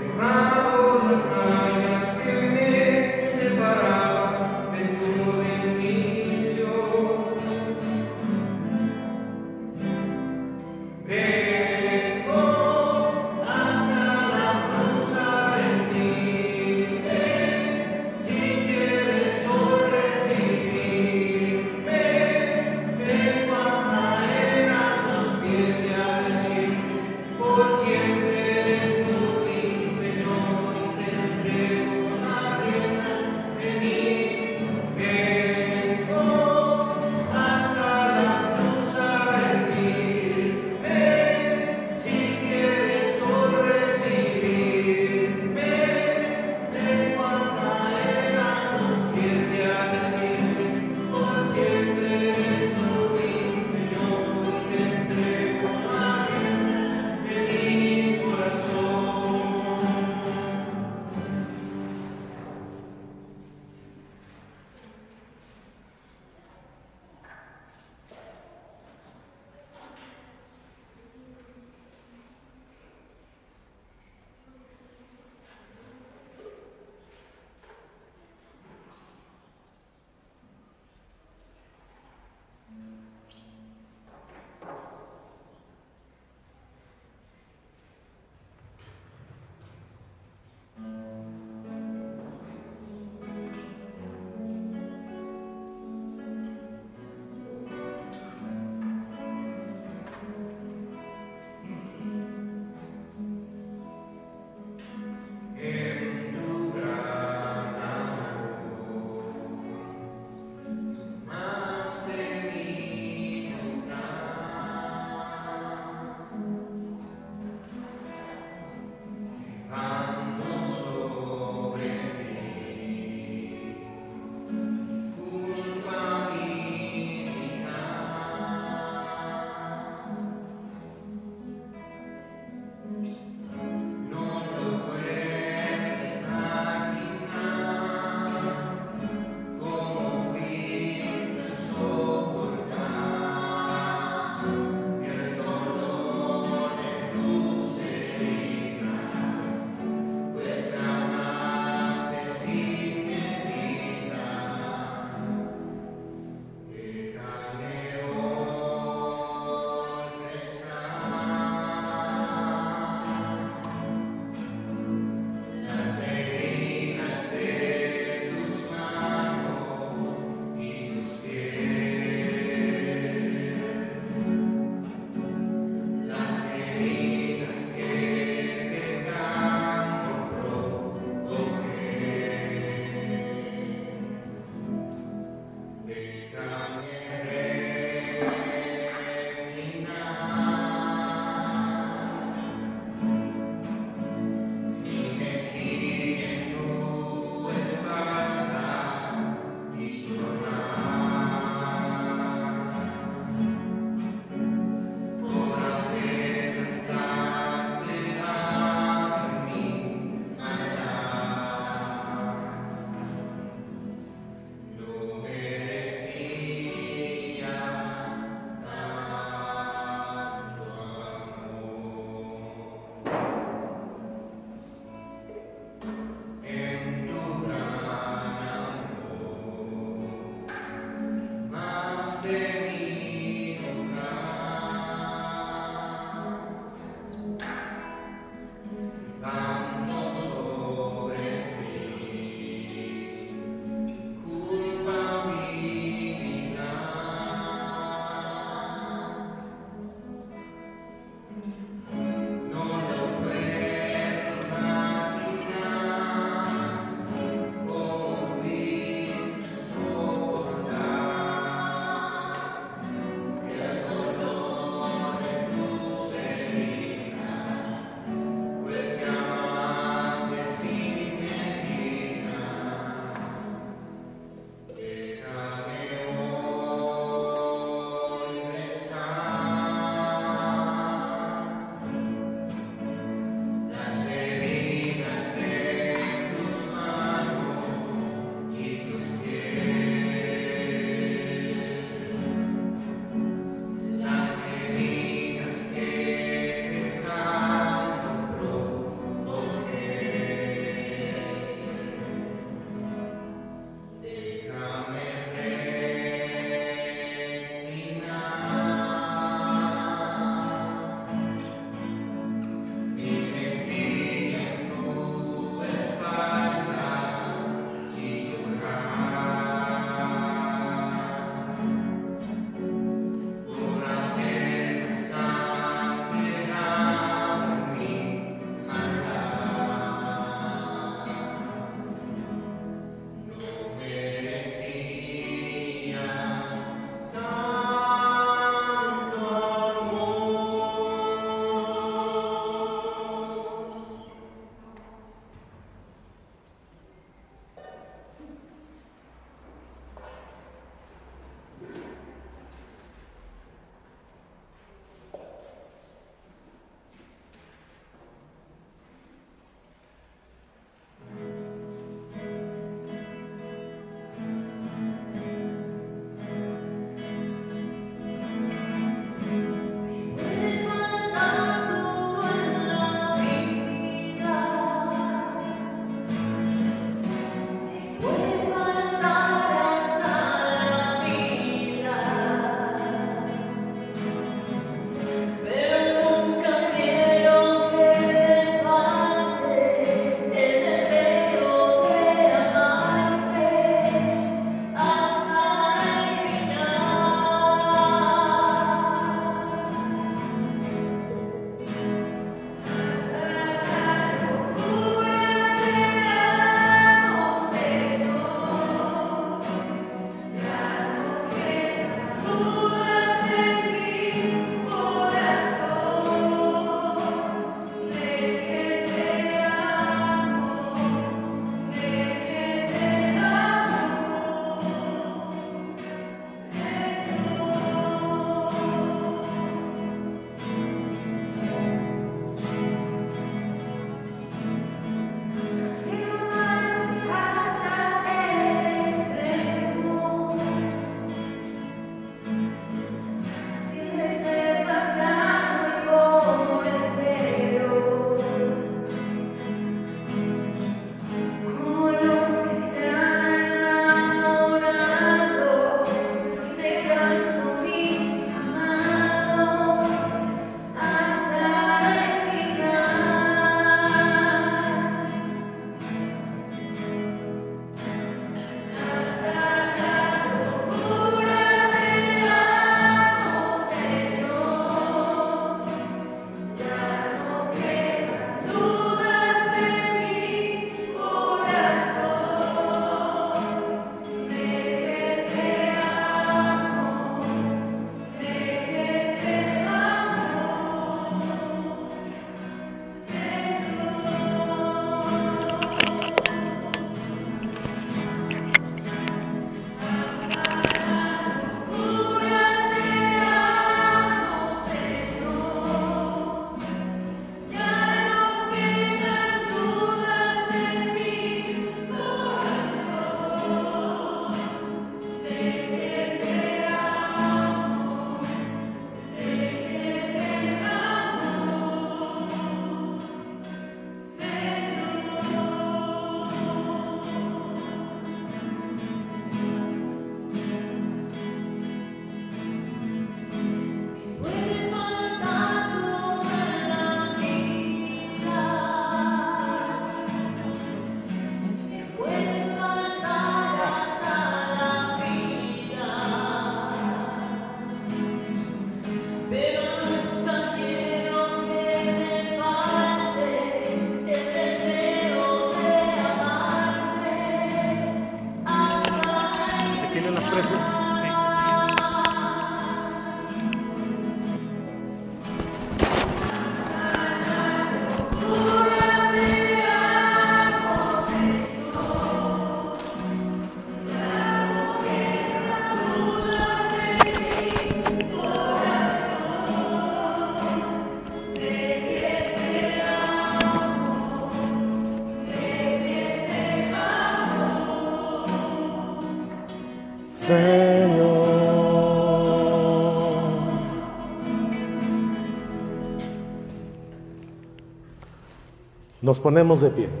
Nos ponemos de pie.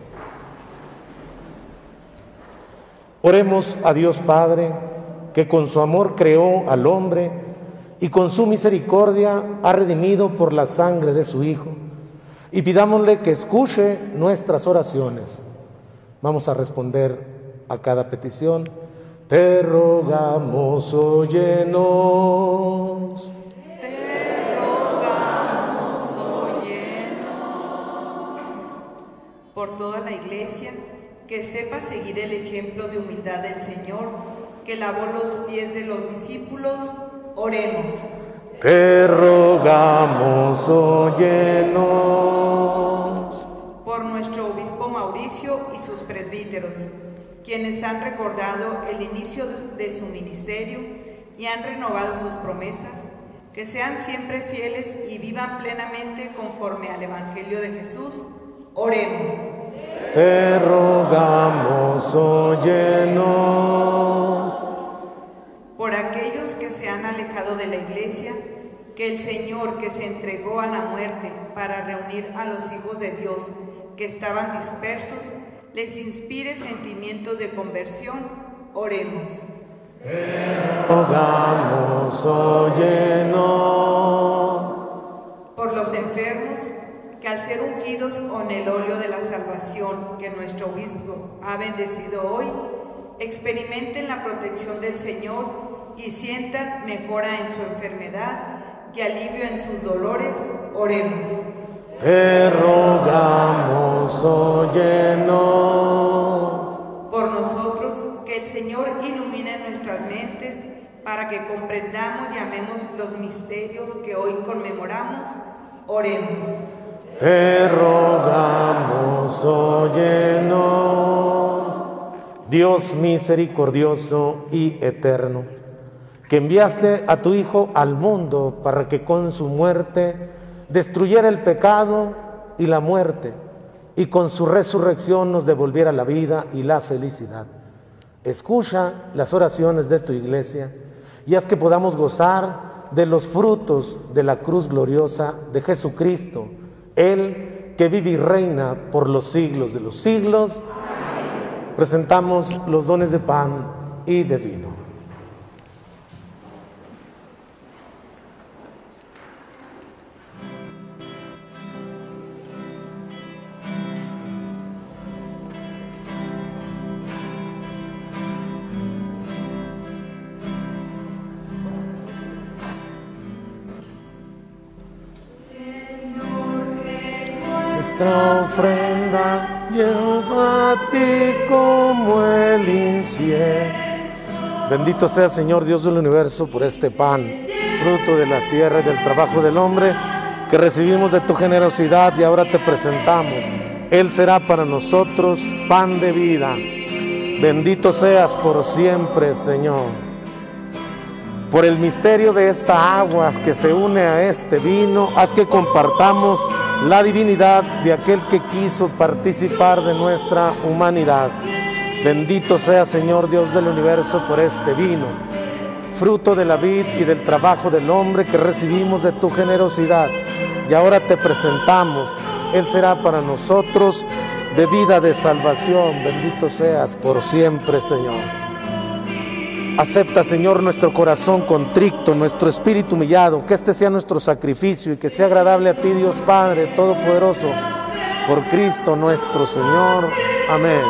Oremos a Dios Padre, que con su amor creó al hombre y con su misericordia ha redimido por la sangre de su Hijo, y pidámosle que escuche nuestras oraciones. Vamos a responder a cada petición. Te rogamos, óyenos. Te rogamos, óyenos. Por toda la Iglesia, que sepa seguir el ejemplo de humildad del Señor, que lavó los pies de los discípulos, oremos. Te rogamos, óyenos. Por nuestro obispo Mauricio y sus presbíteros, quienes han recordado el inicio de su ministerio y han renovado sus promesas, que sean siempre fieles y vivan plenamente conforme al Evangelio de Jesús, oremos. Te rogamos, óyenos. Por aquellos que se han alejado de la Iglesia, que el Señor, que se entregó a la muerte para reunir a los hijos de Dios que estaban dispersos, les inspire sentimientos de conversión, oremos. Te rogamos, óyenos. Por los enfermos, que al ser ungidos con el óleo de la salvación que nuestro obispo ha bendecido hoy, experimenten la protección del Señor y sientan mejora en su enfermedad y alivio en sus dolores, oremos. Te rogamos, óyenos. Por nosotros, que el Señor ilumine nuestras mentes para que comprendamos y amemos los misterios que hoy conmemoramos, oremos. Te rogamos, óyenos. Dios misericordioso y eterno, que enviaste a tu Hijo al mundo para que con su muerte destruyera el pecado y la muerte, y con su resurrección nos devolviera la vida y la felicidad. Escucha las oraciones de tu Iglesia y haz que podamos gozar de los frutos de la cruz gloriosa de Jesucristo, Él que vive y reina por los siglos de los siglos. Presentamos los dones de pan y de vino. Nuestra ofrenda lleva a ti como el incienso. Bendito sea, Señor Dios del universo, por este pan, fruto de la tierra y del trabajo del hombre, que recibimos de tu generosidad y ahora te presentamos. Él será para nosotros pan de vida. Bendito seas por siempre, Señor. Por el misterio de esta agua que se une a este vino, haz que compartamos la divinidad de aquel que quiso participar de nuestra humanidad. Bendito sea, Señor Dios del universo, por este vino, fruto de la vid y del trabajo del hombre que recibimos de tu generosidad. Y ahora te presentamos. Él será para nosotros de vida, de salvación. Bendito seas por siempre, Señor. Acepta, Señor, nuestro corazón contrito, nuestro espíritu humillado, que este sea nuestro sacrificio y que sea agradable a ti, Dios Padre Todopoderoso, por Cristo nuestro Señor. Amén.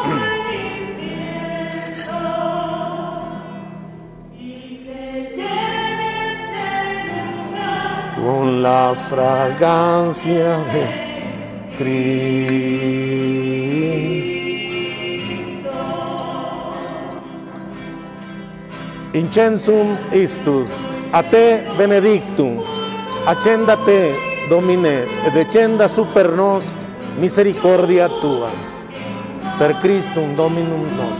Con la fragancia de Cristo. Incensum istud, a te benedictum, accendate Domine, ed accenda super nos misericordia tua, per Christum Dominum nostrum.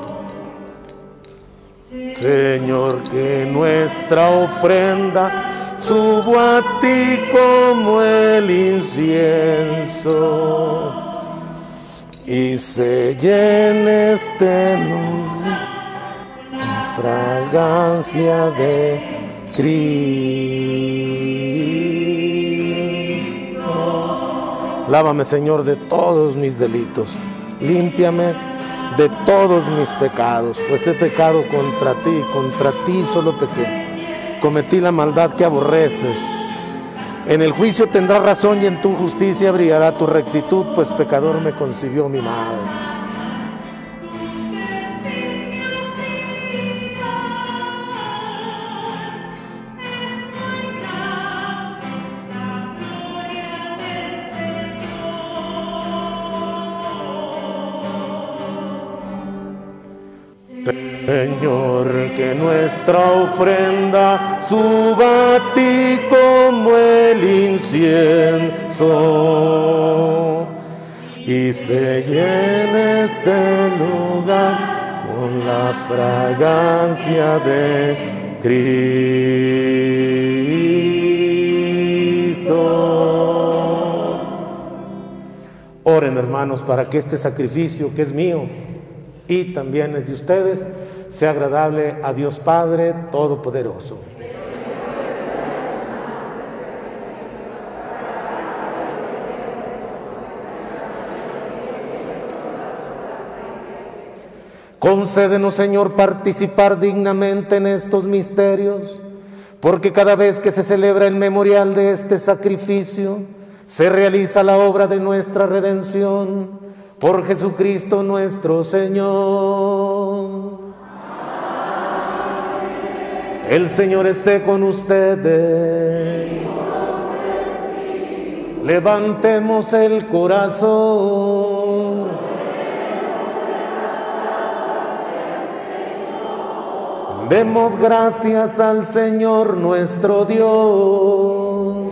Señor, que nuestra ofrenda subo a ti como el incienso y se llene este lugar con fragancia de Cristo. Lávame, Señor, de todos mis delitos, límpiame de todos mis pecados, pues he pecado contra ti solo pequé, cometí la maldad que aborreces. En el juicio tendrás razón y en tu justicia brillará tu rectitud, pues pecador me concibió mi madre. Señor, que nuestra ofrenda suba a ti como el incienso y se llene este lugar con la fragancia de Cristo. Oren, hermanos, para que este sacrificio que es mío y también es de ustedes sea agradable a Dios Padre Todopoderoso. Concédenos, Señor, participar dignamente en estos misterios, porque cada vez que se celebra el memorial de este sacrificio, se realiza la obra de nuestra redención, por Jesucristo nuestro Señor. El Señor esté con ustedes. Levantemos el corazón. Demos gracias al Señor nuestro Dios.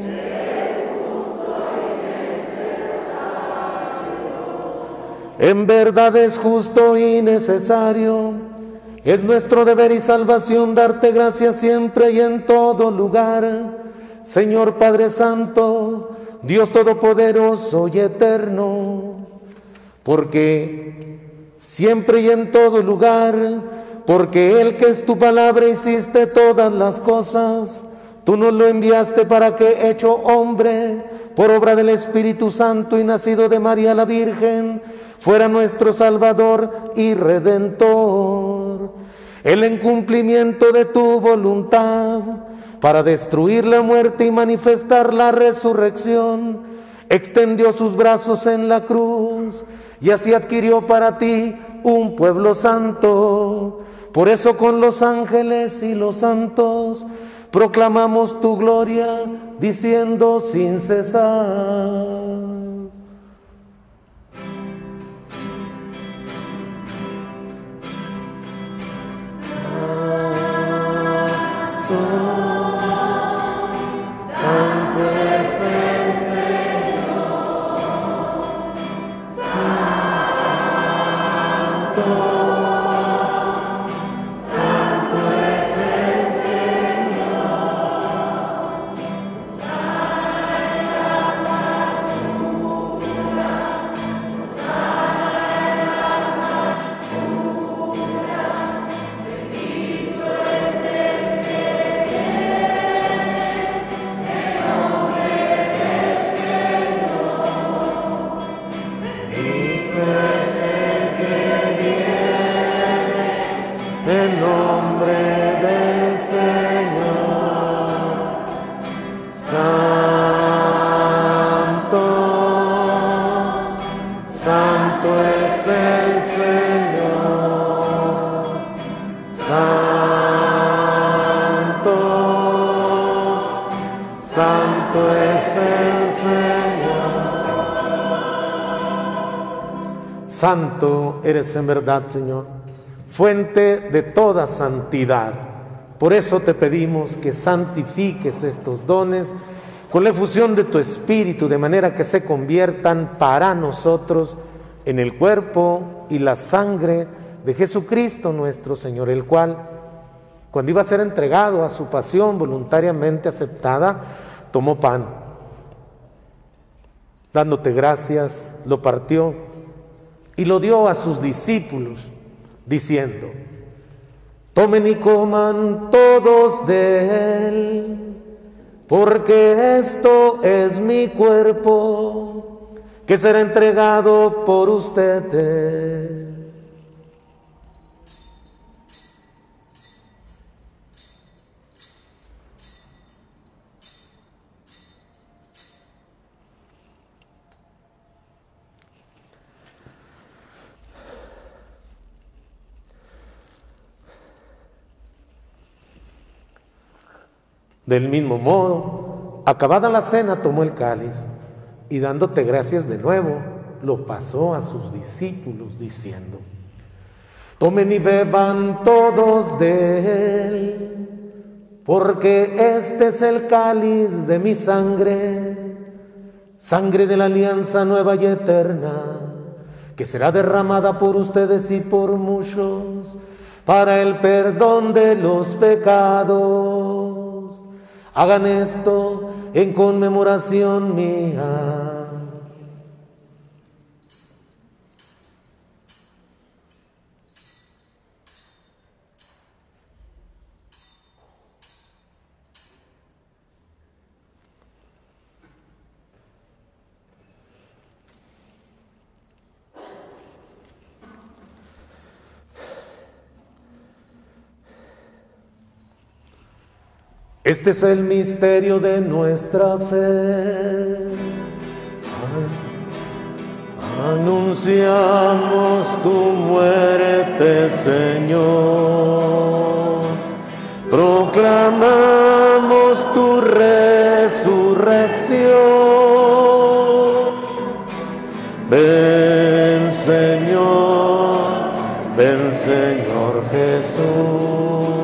En verdad es justo y necesario. Es nuestro deber y salvación darte gracias siempre y en todo lugar, Señor Padre Santo, Dios Todopoderoso y Eterno, porque siempre y en todo lugar, porque Él que es tu palabra hiciste todas las cosas, tú nos lo enviaste para que, hecho hombre, por obra del Espíritu Santo y nacido de María la Virgen, fuera nuestro Salvador y Redentor. El incumplimiento de tu voluntad para destruir la muerte y manifestar la resurrección, extendió sus brazos en la cruz y así adquirió para ti un pueblo santo. Por eso con los ángeles y los santos proclamamos tu gloria, diciendo sin cesar. En nombre del Señor, Santo, Santo es el Señor, Santo, Santo es el Señor. Santo eres en verdad, Señor, fuente de toda santidad. Por eso te pedimos que santifiques estos dones con la efusión de tu Espíritu, de manera que se conviertan para nosotros en el cuerpo y la sangre de Jesucristo nuestro Señor, el cual, cuando iba a ser entregado a su pasión voluntariamente aceptada, tomó pan. Dándote gracias, lo partió y lo dio a sus discípulos, diciendo: tomen y coman todos de él, porque esto es mi cuerpo, que será entregado por ustedes. Del mismo modo, acabada la cena, tomó el cáliz y dándote gracias de nuevo, lo pasó a sus discípulos diciendo: tomen y beban todos de él, porque este es el cáliz de mi sangre, sangre de la alianza nueva y eterna, que será derramada por ustedes y por muchos para el perdón de los pecados. Hagan esto en conmemoración mía. Este es el misterio de nuestra fe. Anunciamos tu muerte, Señor. Proclamamos tu resurrección. Ven, Señor Jesús.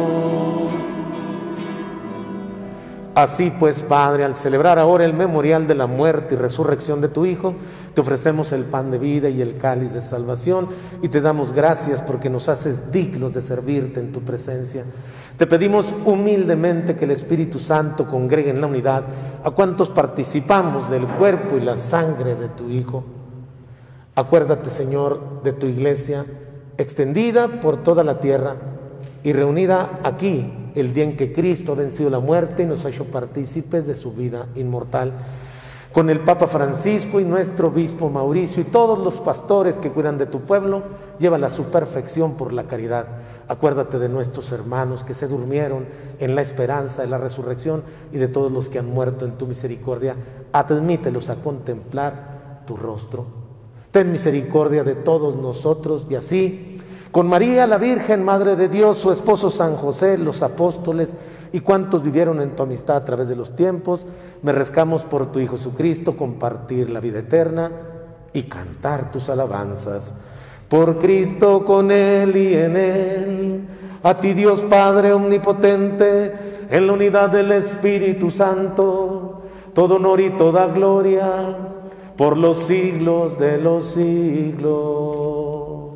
Así pues, Padre, al celebrar ahora el memorial de la muerte y resurrección de tu Hijo, te ofrecemos el pan de vida y el cáliz de salvación y te damos gracias porque nos haces dignos de servirte en tu presencia. Te pedimos humildemente que el Espíritu Santo congregue en la unidad a cuantos participamos del cuerpo y la sangre de tu Hijo. Acuérdate, Señor, de tu iglesia extendida por toda la tierra y reunida aquí el día en que Cristo ha vencido la muerte y nos ha hecho partícipes de su vida inmortal. Con el Papa Francisco y nuestro obispo Mauricio y todos los pastores que cuidan de tu pueblo, llévala a su perfección por la caridad. Acuérdate de nuestros hermanos que se durmieron en la esperanza de la resurrección y de todos los que han muerto en tu misericordia. Admítelos a contemplar tu rostro. Ten misericordia de todos nosotros y así, con María la Virgen, Madre de Dios, su esposo San José, los apóstoles y cuantos vivieron en tu amistad a través de los tiempos, merezcamos por tu Hijo Jesucristo compartir la vida eterna y cantar tus alabanzas. Por Cristo, con Él y en Él, a ti Dios Padre omnipotente, en la unidad del Espíritu Santo, todo honor y toda gloria, por los siglos de los siglos.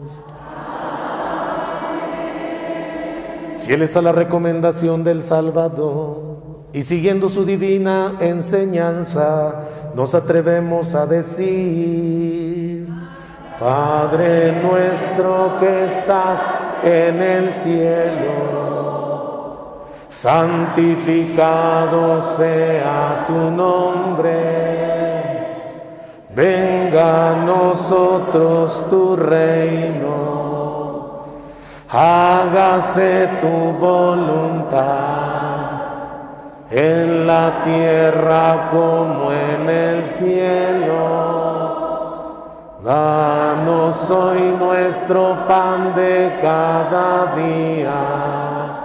Fieles a la recomendación del Salvador y siguiendo su divina enseñanza, nos atrevemos a decir: Padre nuestro que estás en el cielo, santificado sea tu nombre, venga a nosotros tu reino. Hágase tu voluntad en la tierra como en el cielo. Danos hoy nuestro pan de cada día.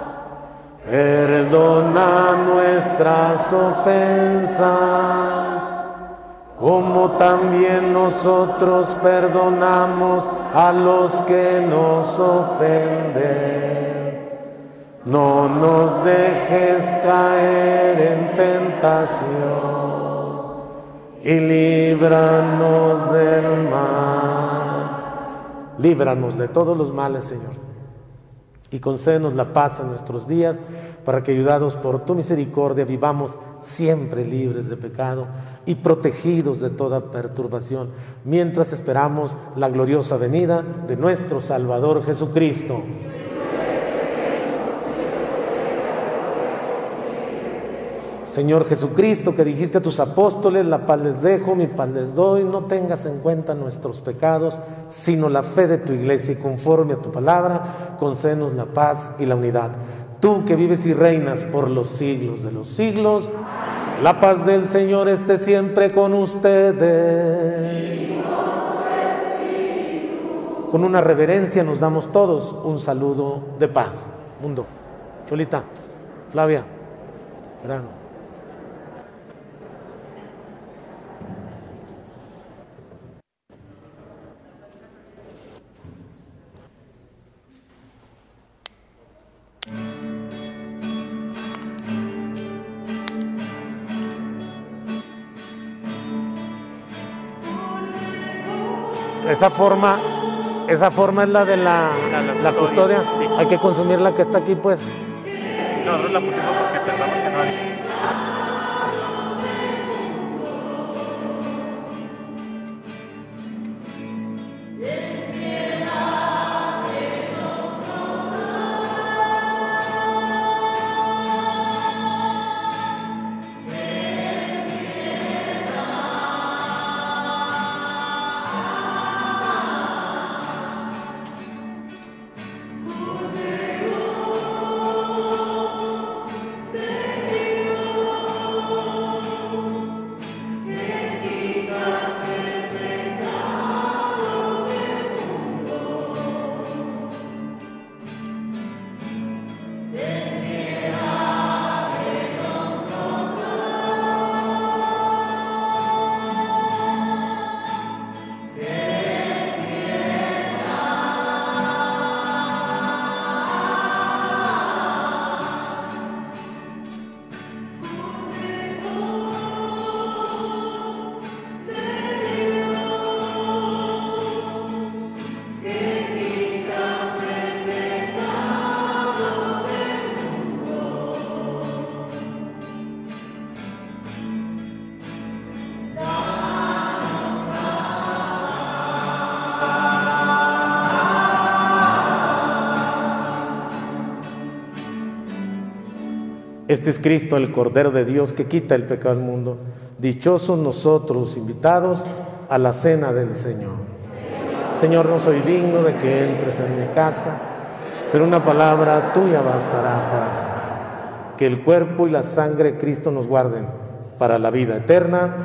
Perdona nuestras ofensas, como también nosotros perdonamos a los que nos ofenden. No nos dejes caer en tentación y líbranos del mal. Líbranos de todos los males, Señor. y concédenos la paz en nuestros días, para que, ayudados por tu misericordia, vivamos siempre libres de pecado y protegidos de toda perturbación, mientras esperamos la gloriosa venida de nuestro Salvador Jesucristo. Señor Jesucristo, que dijiste a tus apóstoles: la paz les dejo, mi paz les doy, no tengas en cuenta nuestros pecados, sino la fe de tu iglesia, y conforme a tu palabra, concédenos la paz y la unidad. Tú que vives y reinas por los siglos de los siglos, la paz del Señor esté siempre con ustedes. Con una reverencia nos damos todos un saludo de paz. Mundo, Cholita, Flavia, Verano. Esa forma es la de la custodia. Sí. Hay que consumir la que está aquí, pues. Nosotros la pusimos porque pensamos que no había. Este es Cristo, el Cordero de Dios, que quita el pecado del mundo. Dichosos nosotros, invitados a la cena del Señor. Señor, no soy digno de que entres en mi casa, pero una palabra tuya bastará para sanar. Que el cuerpo y la sangre de Cristo nos guarden para la vida eterna.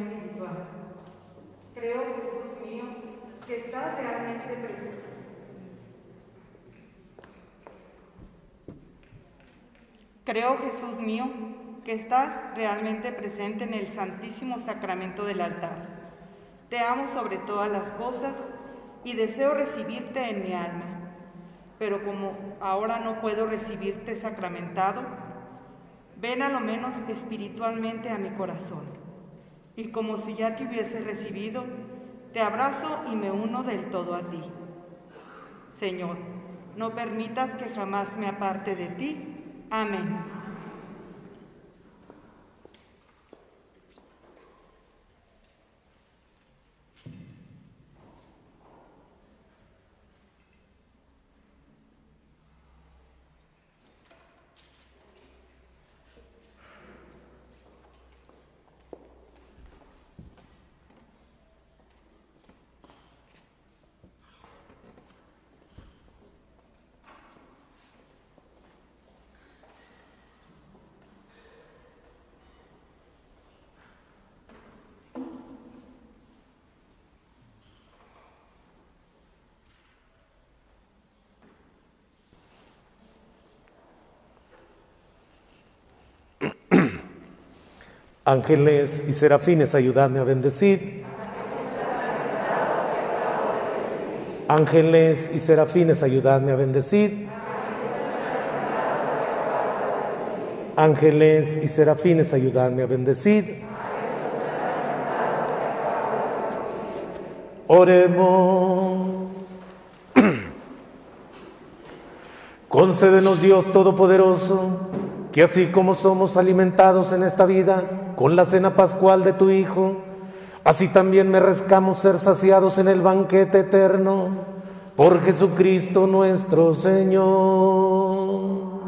espiritual. Creo, Jesús mío, que estás realmente presente. Creo, Jesús mío, que estás realmente presente en el Santísimo Sacramento del altar. Te amo sobre todas las cosas y deseo recibirte en mi alma. Pero como ahora no puedo recibirte sacramentado, ven a lo menos espiritualmente a mi corazón. Y como si ya te hubiese recibido, te abrazo y me uno del todo a ti. Señor, no permitas que jamás me aparte de ti. Amén. Ángeles y serafines, ayudadme a bendecir. Ángeles y serafines, ayudadme a bendecir. Ángeles y serafines, ayudadme a bendecir. Oremos. Concédenos, Dios Todopoderoso, que así como somos alimentados en esta vida con la cena pascual de tu Hijo, así también merezcamos ser saciados en el banquete eterno por Jesucristo nuestro Señor.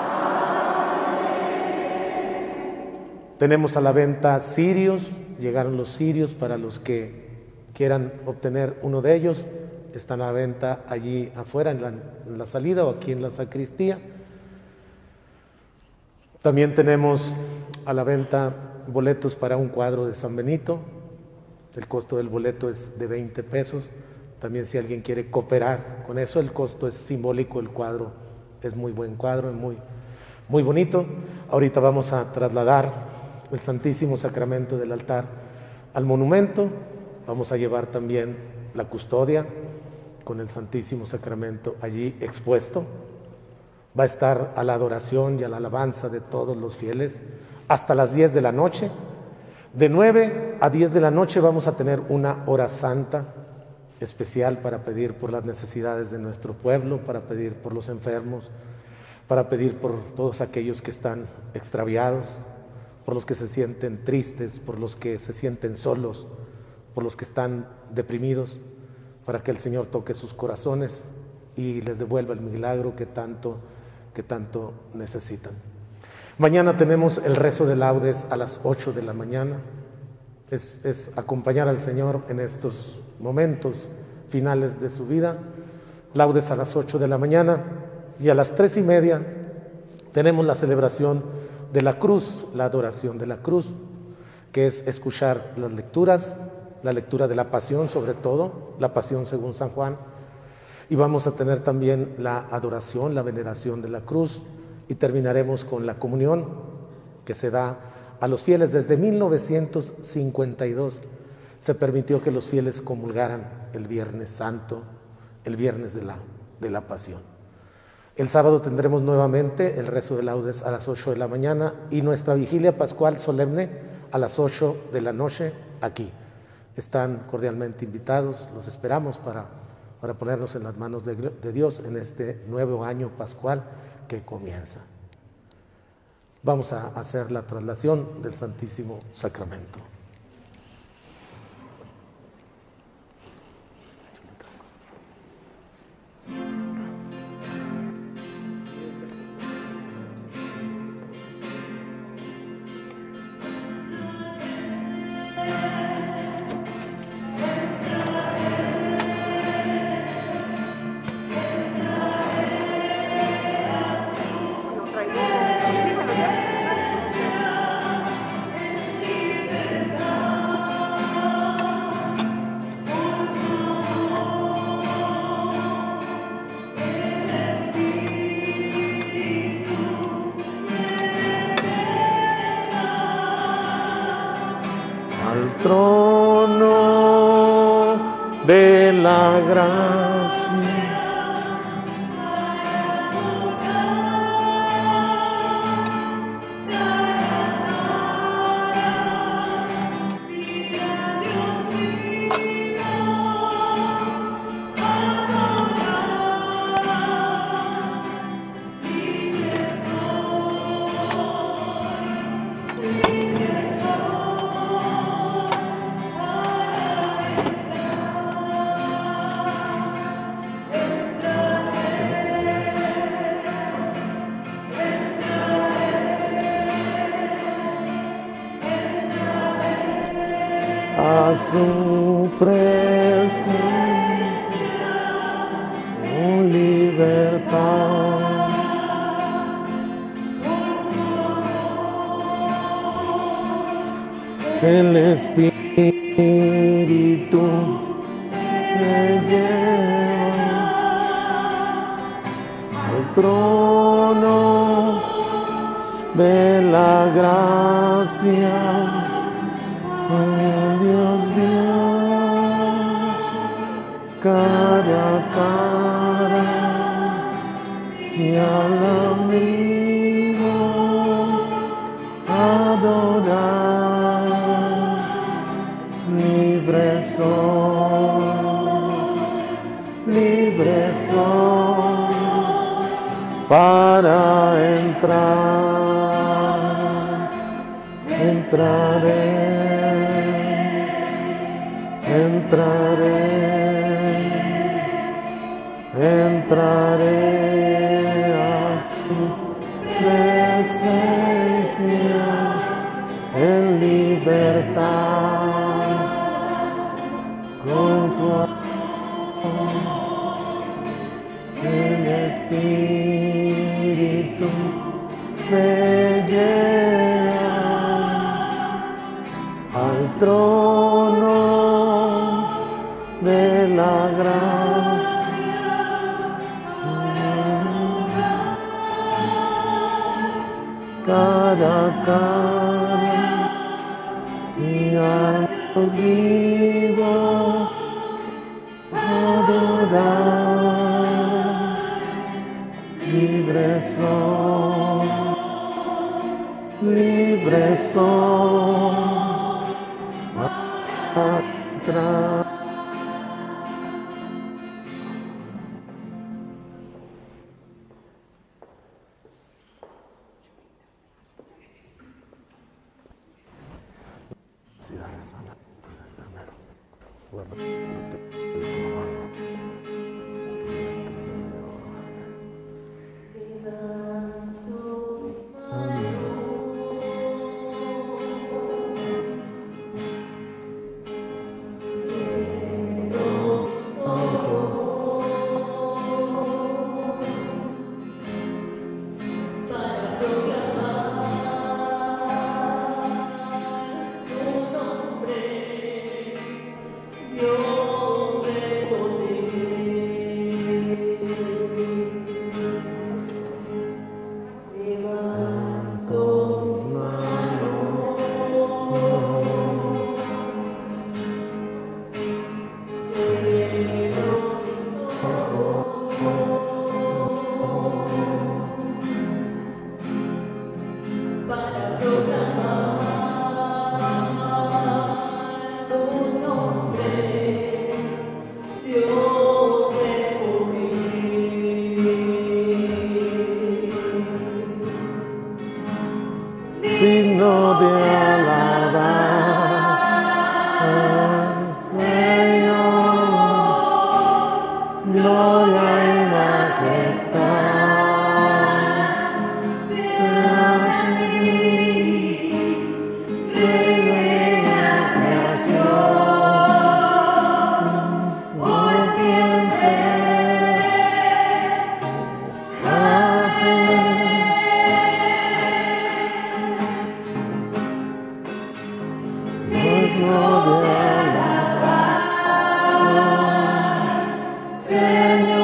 Tenemos a la venta cirios, llegaron los cirios para los que quieran obtener uno de ellos, están a la venta allí afuera en la salida o aquí en la sacristía. También tenemos a la venta boletos para un cuadro de San Benito. El costo del boleto es de 20 pesos. También si alguien quiere cooperar con eso, el costo es simbólico. El cuadro es muy buen cuadro, muy, muy bonito. Ahorita vamos a trasladar el Santísimo Sacramento del altar al monumento. Vamos a llevar también la custodia con el Santísimo Sacramento allí expuesto. Va a estar a la adoración y a la alabanza de todos los fieles hasta las 10 de la noche. De 9 a 10 de la noche vamos a tener una hora santa especial para pedir por las necesidades de nuestro pueblo, para pedir por los enfermos, para pedir por todos aquellos que están extraviados, por los que se sienten tristes, por los que se sienten solos, por los que están deprimidos, para que el Señor toque sus corazones y les devuelva el milagro que tanto necesitan. Mañana tenemos el rezo de laudes a las 8 de la mañana. Es acompañar al Señor en estos momentos finales de su vida. Laudes a las 8 de la mañana y a las 3:30 tenemos la celebración de la cruz, la adoración de la cruz, que es escuchar las lecturas, la lectura de la pasión, sobre todo, la pasión según San Juan. Y vamos a tener también la adoración, la veneración de la cruz, y terminaremos con la comunión que se da a los fieles. Desde 1952 se permitió que los fieles comulgaran el Viernes Santo, el viernes de la Pasión. El sábado tendremos nuevamente el rezo de laudes a las 8 de la mañana y nuestra vigilia pascual solemne a las 8 de la noche aquí. Están cordialmente invitados, los esperamos para ponernos en las manos de Dios en este nuevo año pascual que comienza. Vamos a hacer la traslación del Santísimo Sacramento. trono de la gracia. A su presencia, libertad. El Espíritu me lleva al trono de la gracia. Dios vio cara a cara, si al amigo adorar, libre soy para entrar, entraré a su presencia en libertad, con su amor, el Espíritu me lleva al trono de la gracia. Cara a cara, si algo vivo adorar, libre soy atrás. Digno de alabar, Señor, gloria y majestad, sea a ti, Rey de la creación, por siempre. Señor.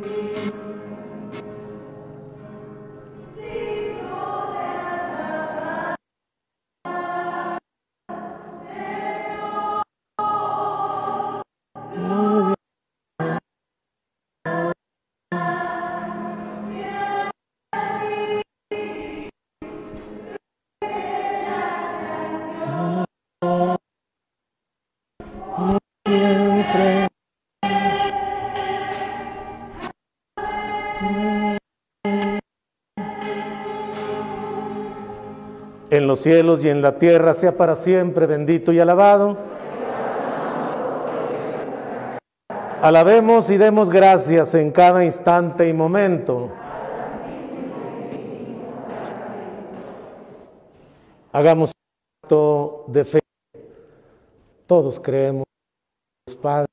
Siempre. En los cielos y en la tierra sea para siempre bendito y alabado. Alabemos y demos gracias en cada instante y momento. Hagamos un acto de fe. Todos creemos en Dios Padre,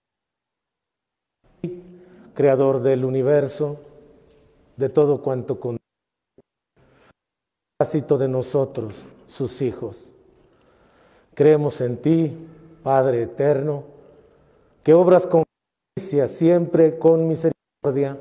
Creador del universo, de todo cuanto contiene, parásito de nosotros, sus hijos. Creemos en ti, Padre eterno, que obras con justicia, siempre con misericordia,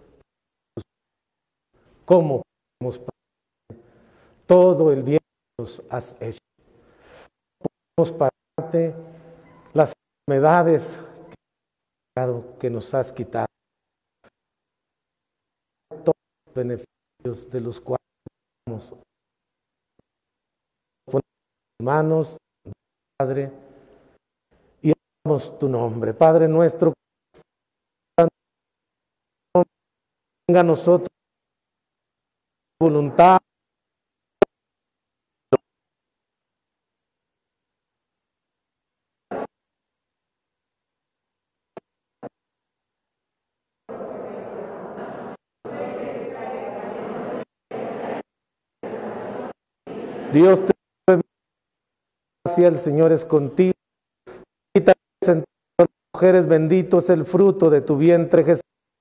como podemos pagar todo el bien que nos has hecho. Podemos pagarte las enfermedades que nos has quitado, todos los beneficios de los cuales nos ponemos en manos, Padre, y amamos tu nombre. Padre nuestro, venga a nosotros tu voluntad. Dios te bendiga, el Señor es contigo. Bendita eres entre todas las mujeres, bendito es el fruto de tu vientre, Jesús.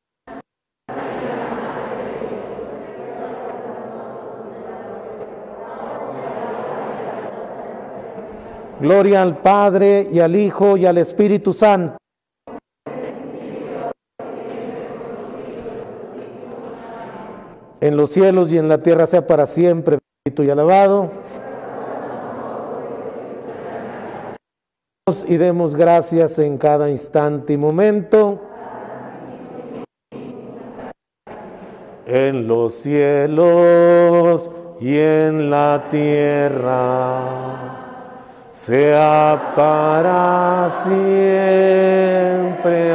Gloria al Padre y al Hijo y al Espíritu Santo. En los cielos y en la tierra sea para siempre bendito y alabado. Y demos gracias en cada instante y momento. En los cielos y en la tierra sea para siempre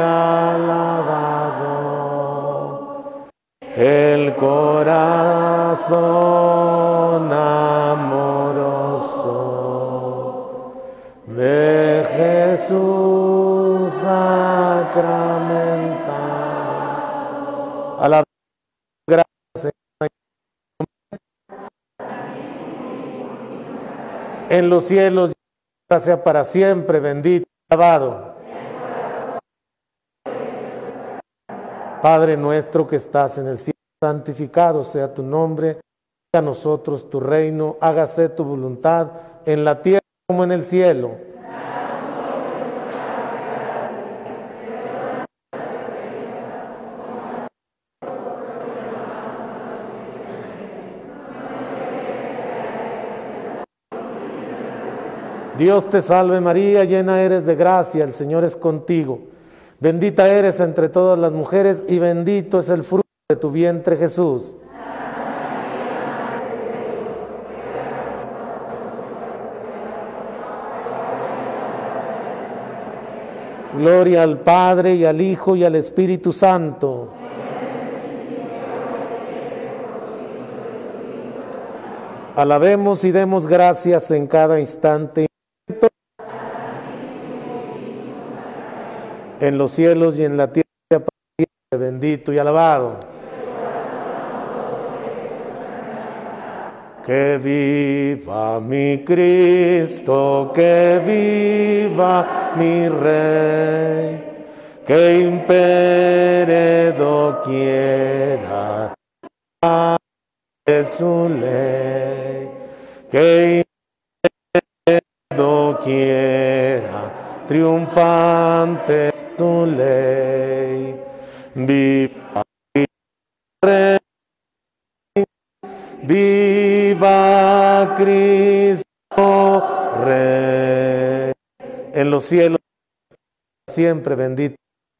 alabado el corazón amoroso de Jesús sacramentado. A la gracia en los cielos sea para siempre bendito y alabado. Padre nuestro que estás en el cielo, santificado sea tu nombre. Venga a nosotros tu reino, hágase tu voluntad en la tierra como en el cielo. Dios te salve María, llena eres de gracia, el Señor es contigo. Bendita eres entre todas las mujeres y bendito es el fruto de tu vientre, Jesús. Gloria al Padre y al Hijo y al Espíritu Santo. Alabemos y demos gracias en cada instante. En los cielos y en la tierra, bendito y alabado. Que viva mi Cristo, que viva mi Rey, que impere doquiera de su ley, que impere doquiera triunfante tu ley. Viva Rey. Viva Cristo Rey. En los cielos siempre bendito.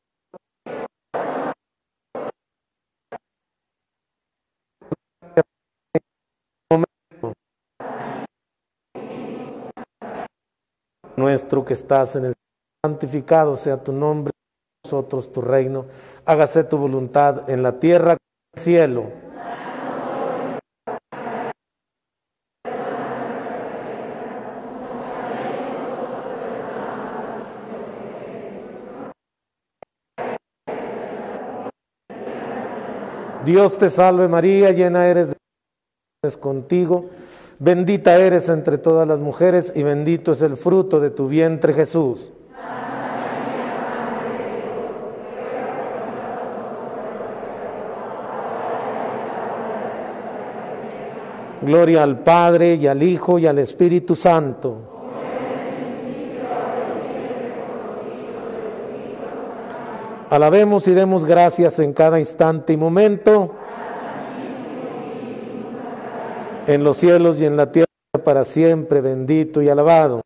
Nuestro que estás en el cielo, santificado sea tu nombre, nosotros tu reino, hágase tu voluntad en la tierra como en el cielo. Dios te salve María, llena eres de gracia, contigo, bendita eres entre todas las mujeres y bendito es el fruto de tu vientre Jesús. Gloria al Padre y al Hijo y al Espíritu Santo. Alabemos y demos gracias en cada instante y momento, en los cielos y en la tierra, para siempre, bendito y alabado.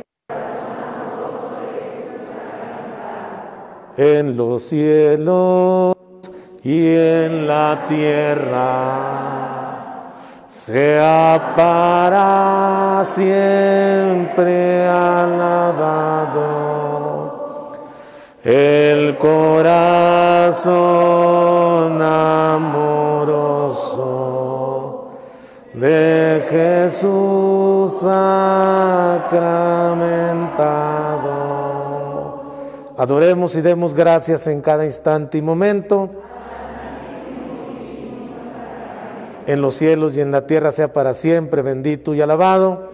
En los cielos y en la tierra, sea para siempre alabado el corazón amoroso de Jesús sacramentado. Adoremos y demos gracias en cada instante y momento. En los cielos y en la tierra sea para siempre bendito y alabado.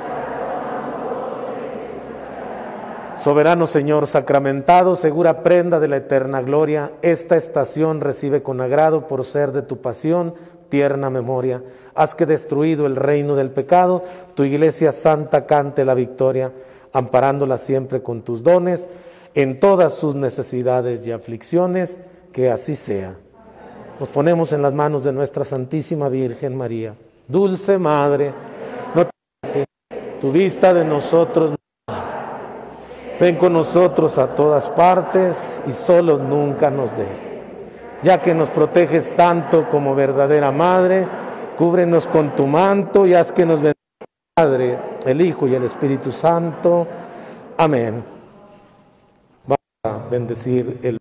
Soberano Señor sacramentado, segura prenda de la eterna gloria, esta estación recibe con agrado por ser de tu pasión, tierna memoria. Haz que destruido el reino del pecado, tu iglesia santa cante la victoria, amparándola siempre con tus dones, en todas sus necesidades y aflicciones, que así sea. Nos ponemos en las manos de nuestra Santísima Virgen María. Dulce Madre, no te dejes tu vista de nosotros. Ven con nosotros a todas partes y solos nunca nos dejes. Ya que nos proteges tanto como verdadera Madre, cúbrenos con tu manto y haz que nos bendiga el Padre, el Hijo y el Espíritu Santo. Amén. Vamos a bendecir el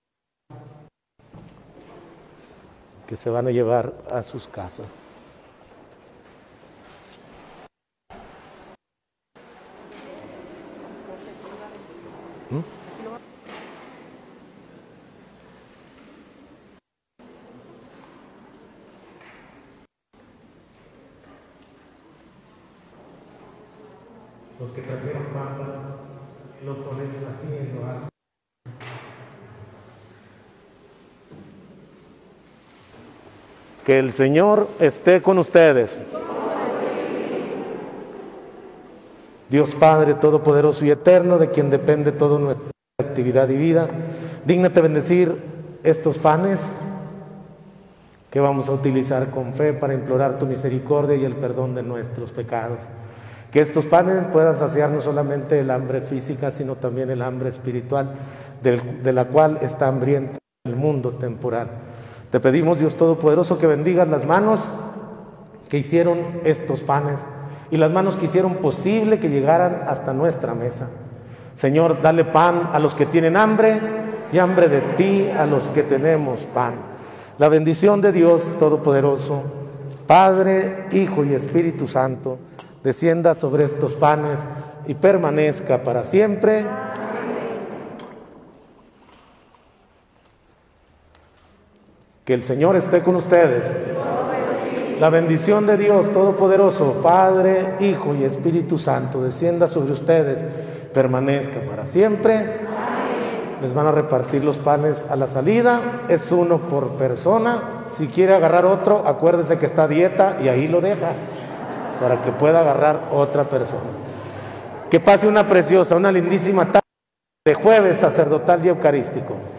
que se van a llevar a sus casas. Los que trajeron papa, los ponemos así en lo alto. Que el Señor esté con ustedes. Dios Padre Todopoderoso y Eterno, de quien depende toda nuestra actividad y vida, dígnate bendecir estos panes que vamos a utilizar con fe para implorar tu misericordia y el perdón de nuestros pecados. Que estos panes puedan saciar no solamente el hambre física, sino también el hambre espiritual, de la cual está hambriento el mundo temporal. Te pedimos, Dios Todopoderoso, que bendigas las manos que hicieron estos panes y las manos que hicieron posible que llegaran hasta nuestra mesa. Señor, dale pan a los que tienen hambre y hambre de ti a los que tenemos pan. La bendición de Dios Todopoderoso, Padre, Hijo y Espíritu Santo, descienda sobre estos panes y permanezca para siempre. Que el Señor esté con ustedes. La bendición de Dios Todopoderoso, Padre, Hijo y Espíritu Santo, descienda sobre ustedes, permanezca para siempre. Les van a repartir los panes a la salida, es uno por persona. Si quiere agarrar otro, acuérdese que está a dieta y ahí lo deja, para que pueda agarrar otra persona. Que pase una preciosa, una lindísima tarde de jueves sacerdotal y eucarístico.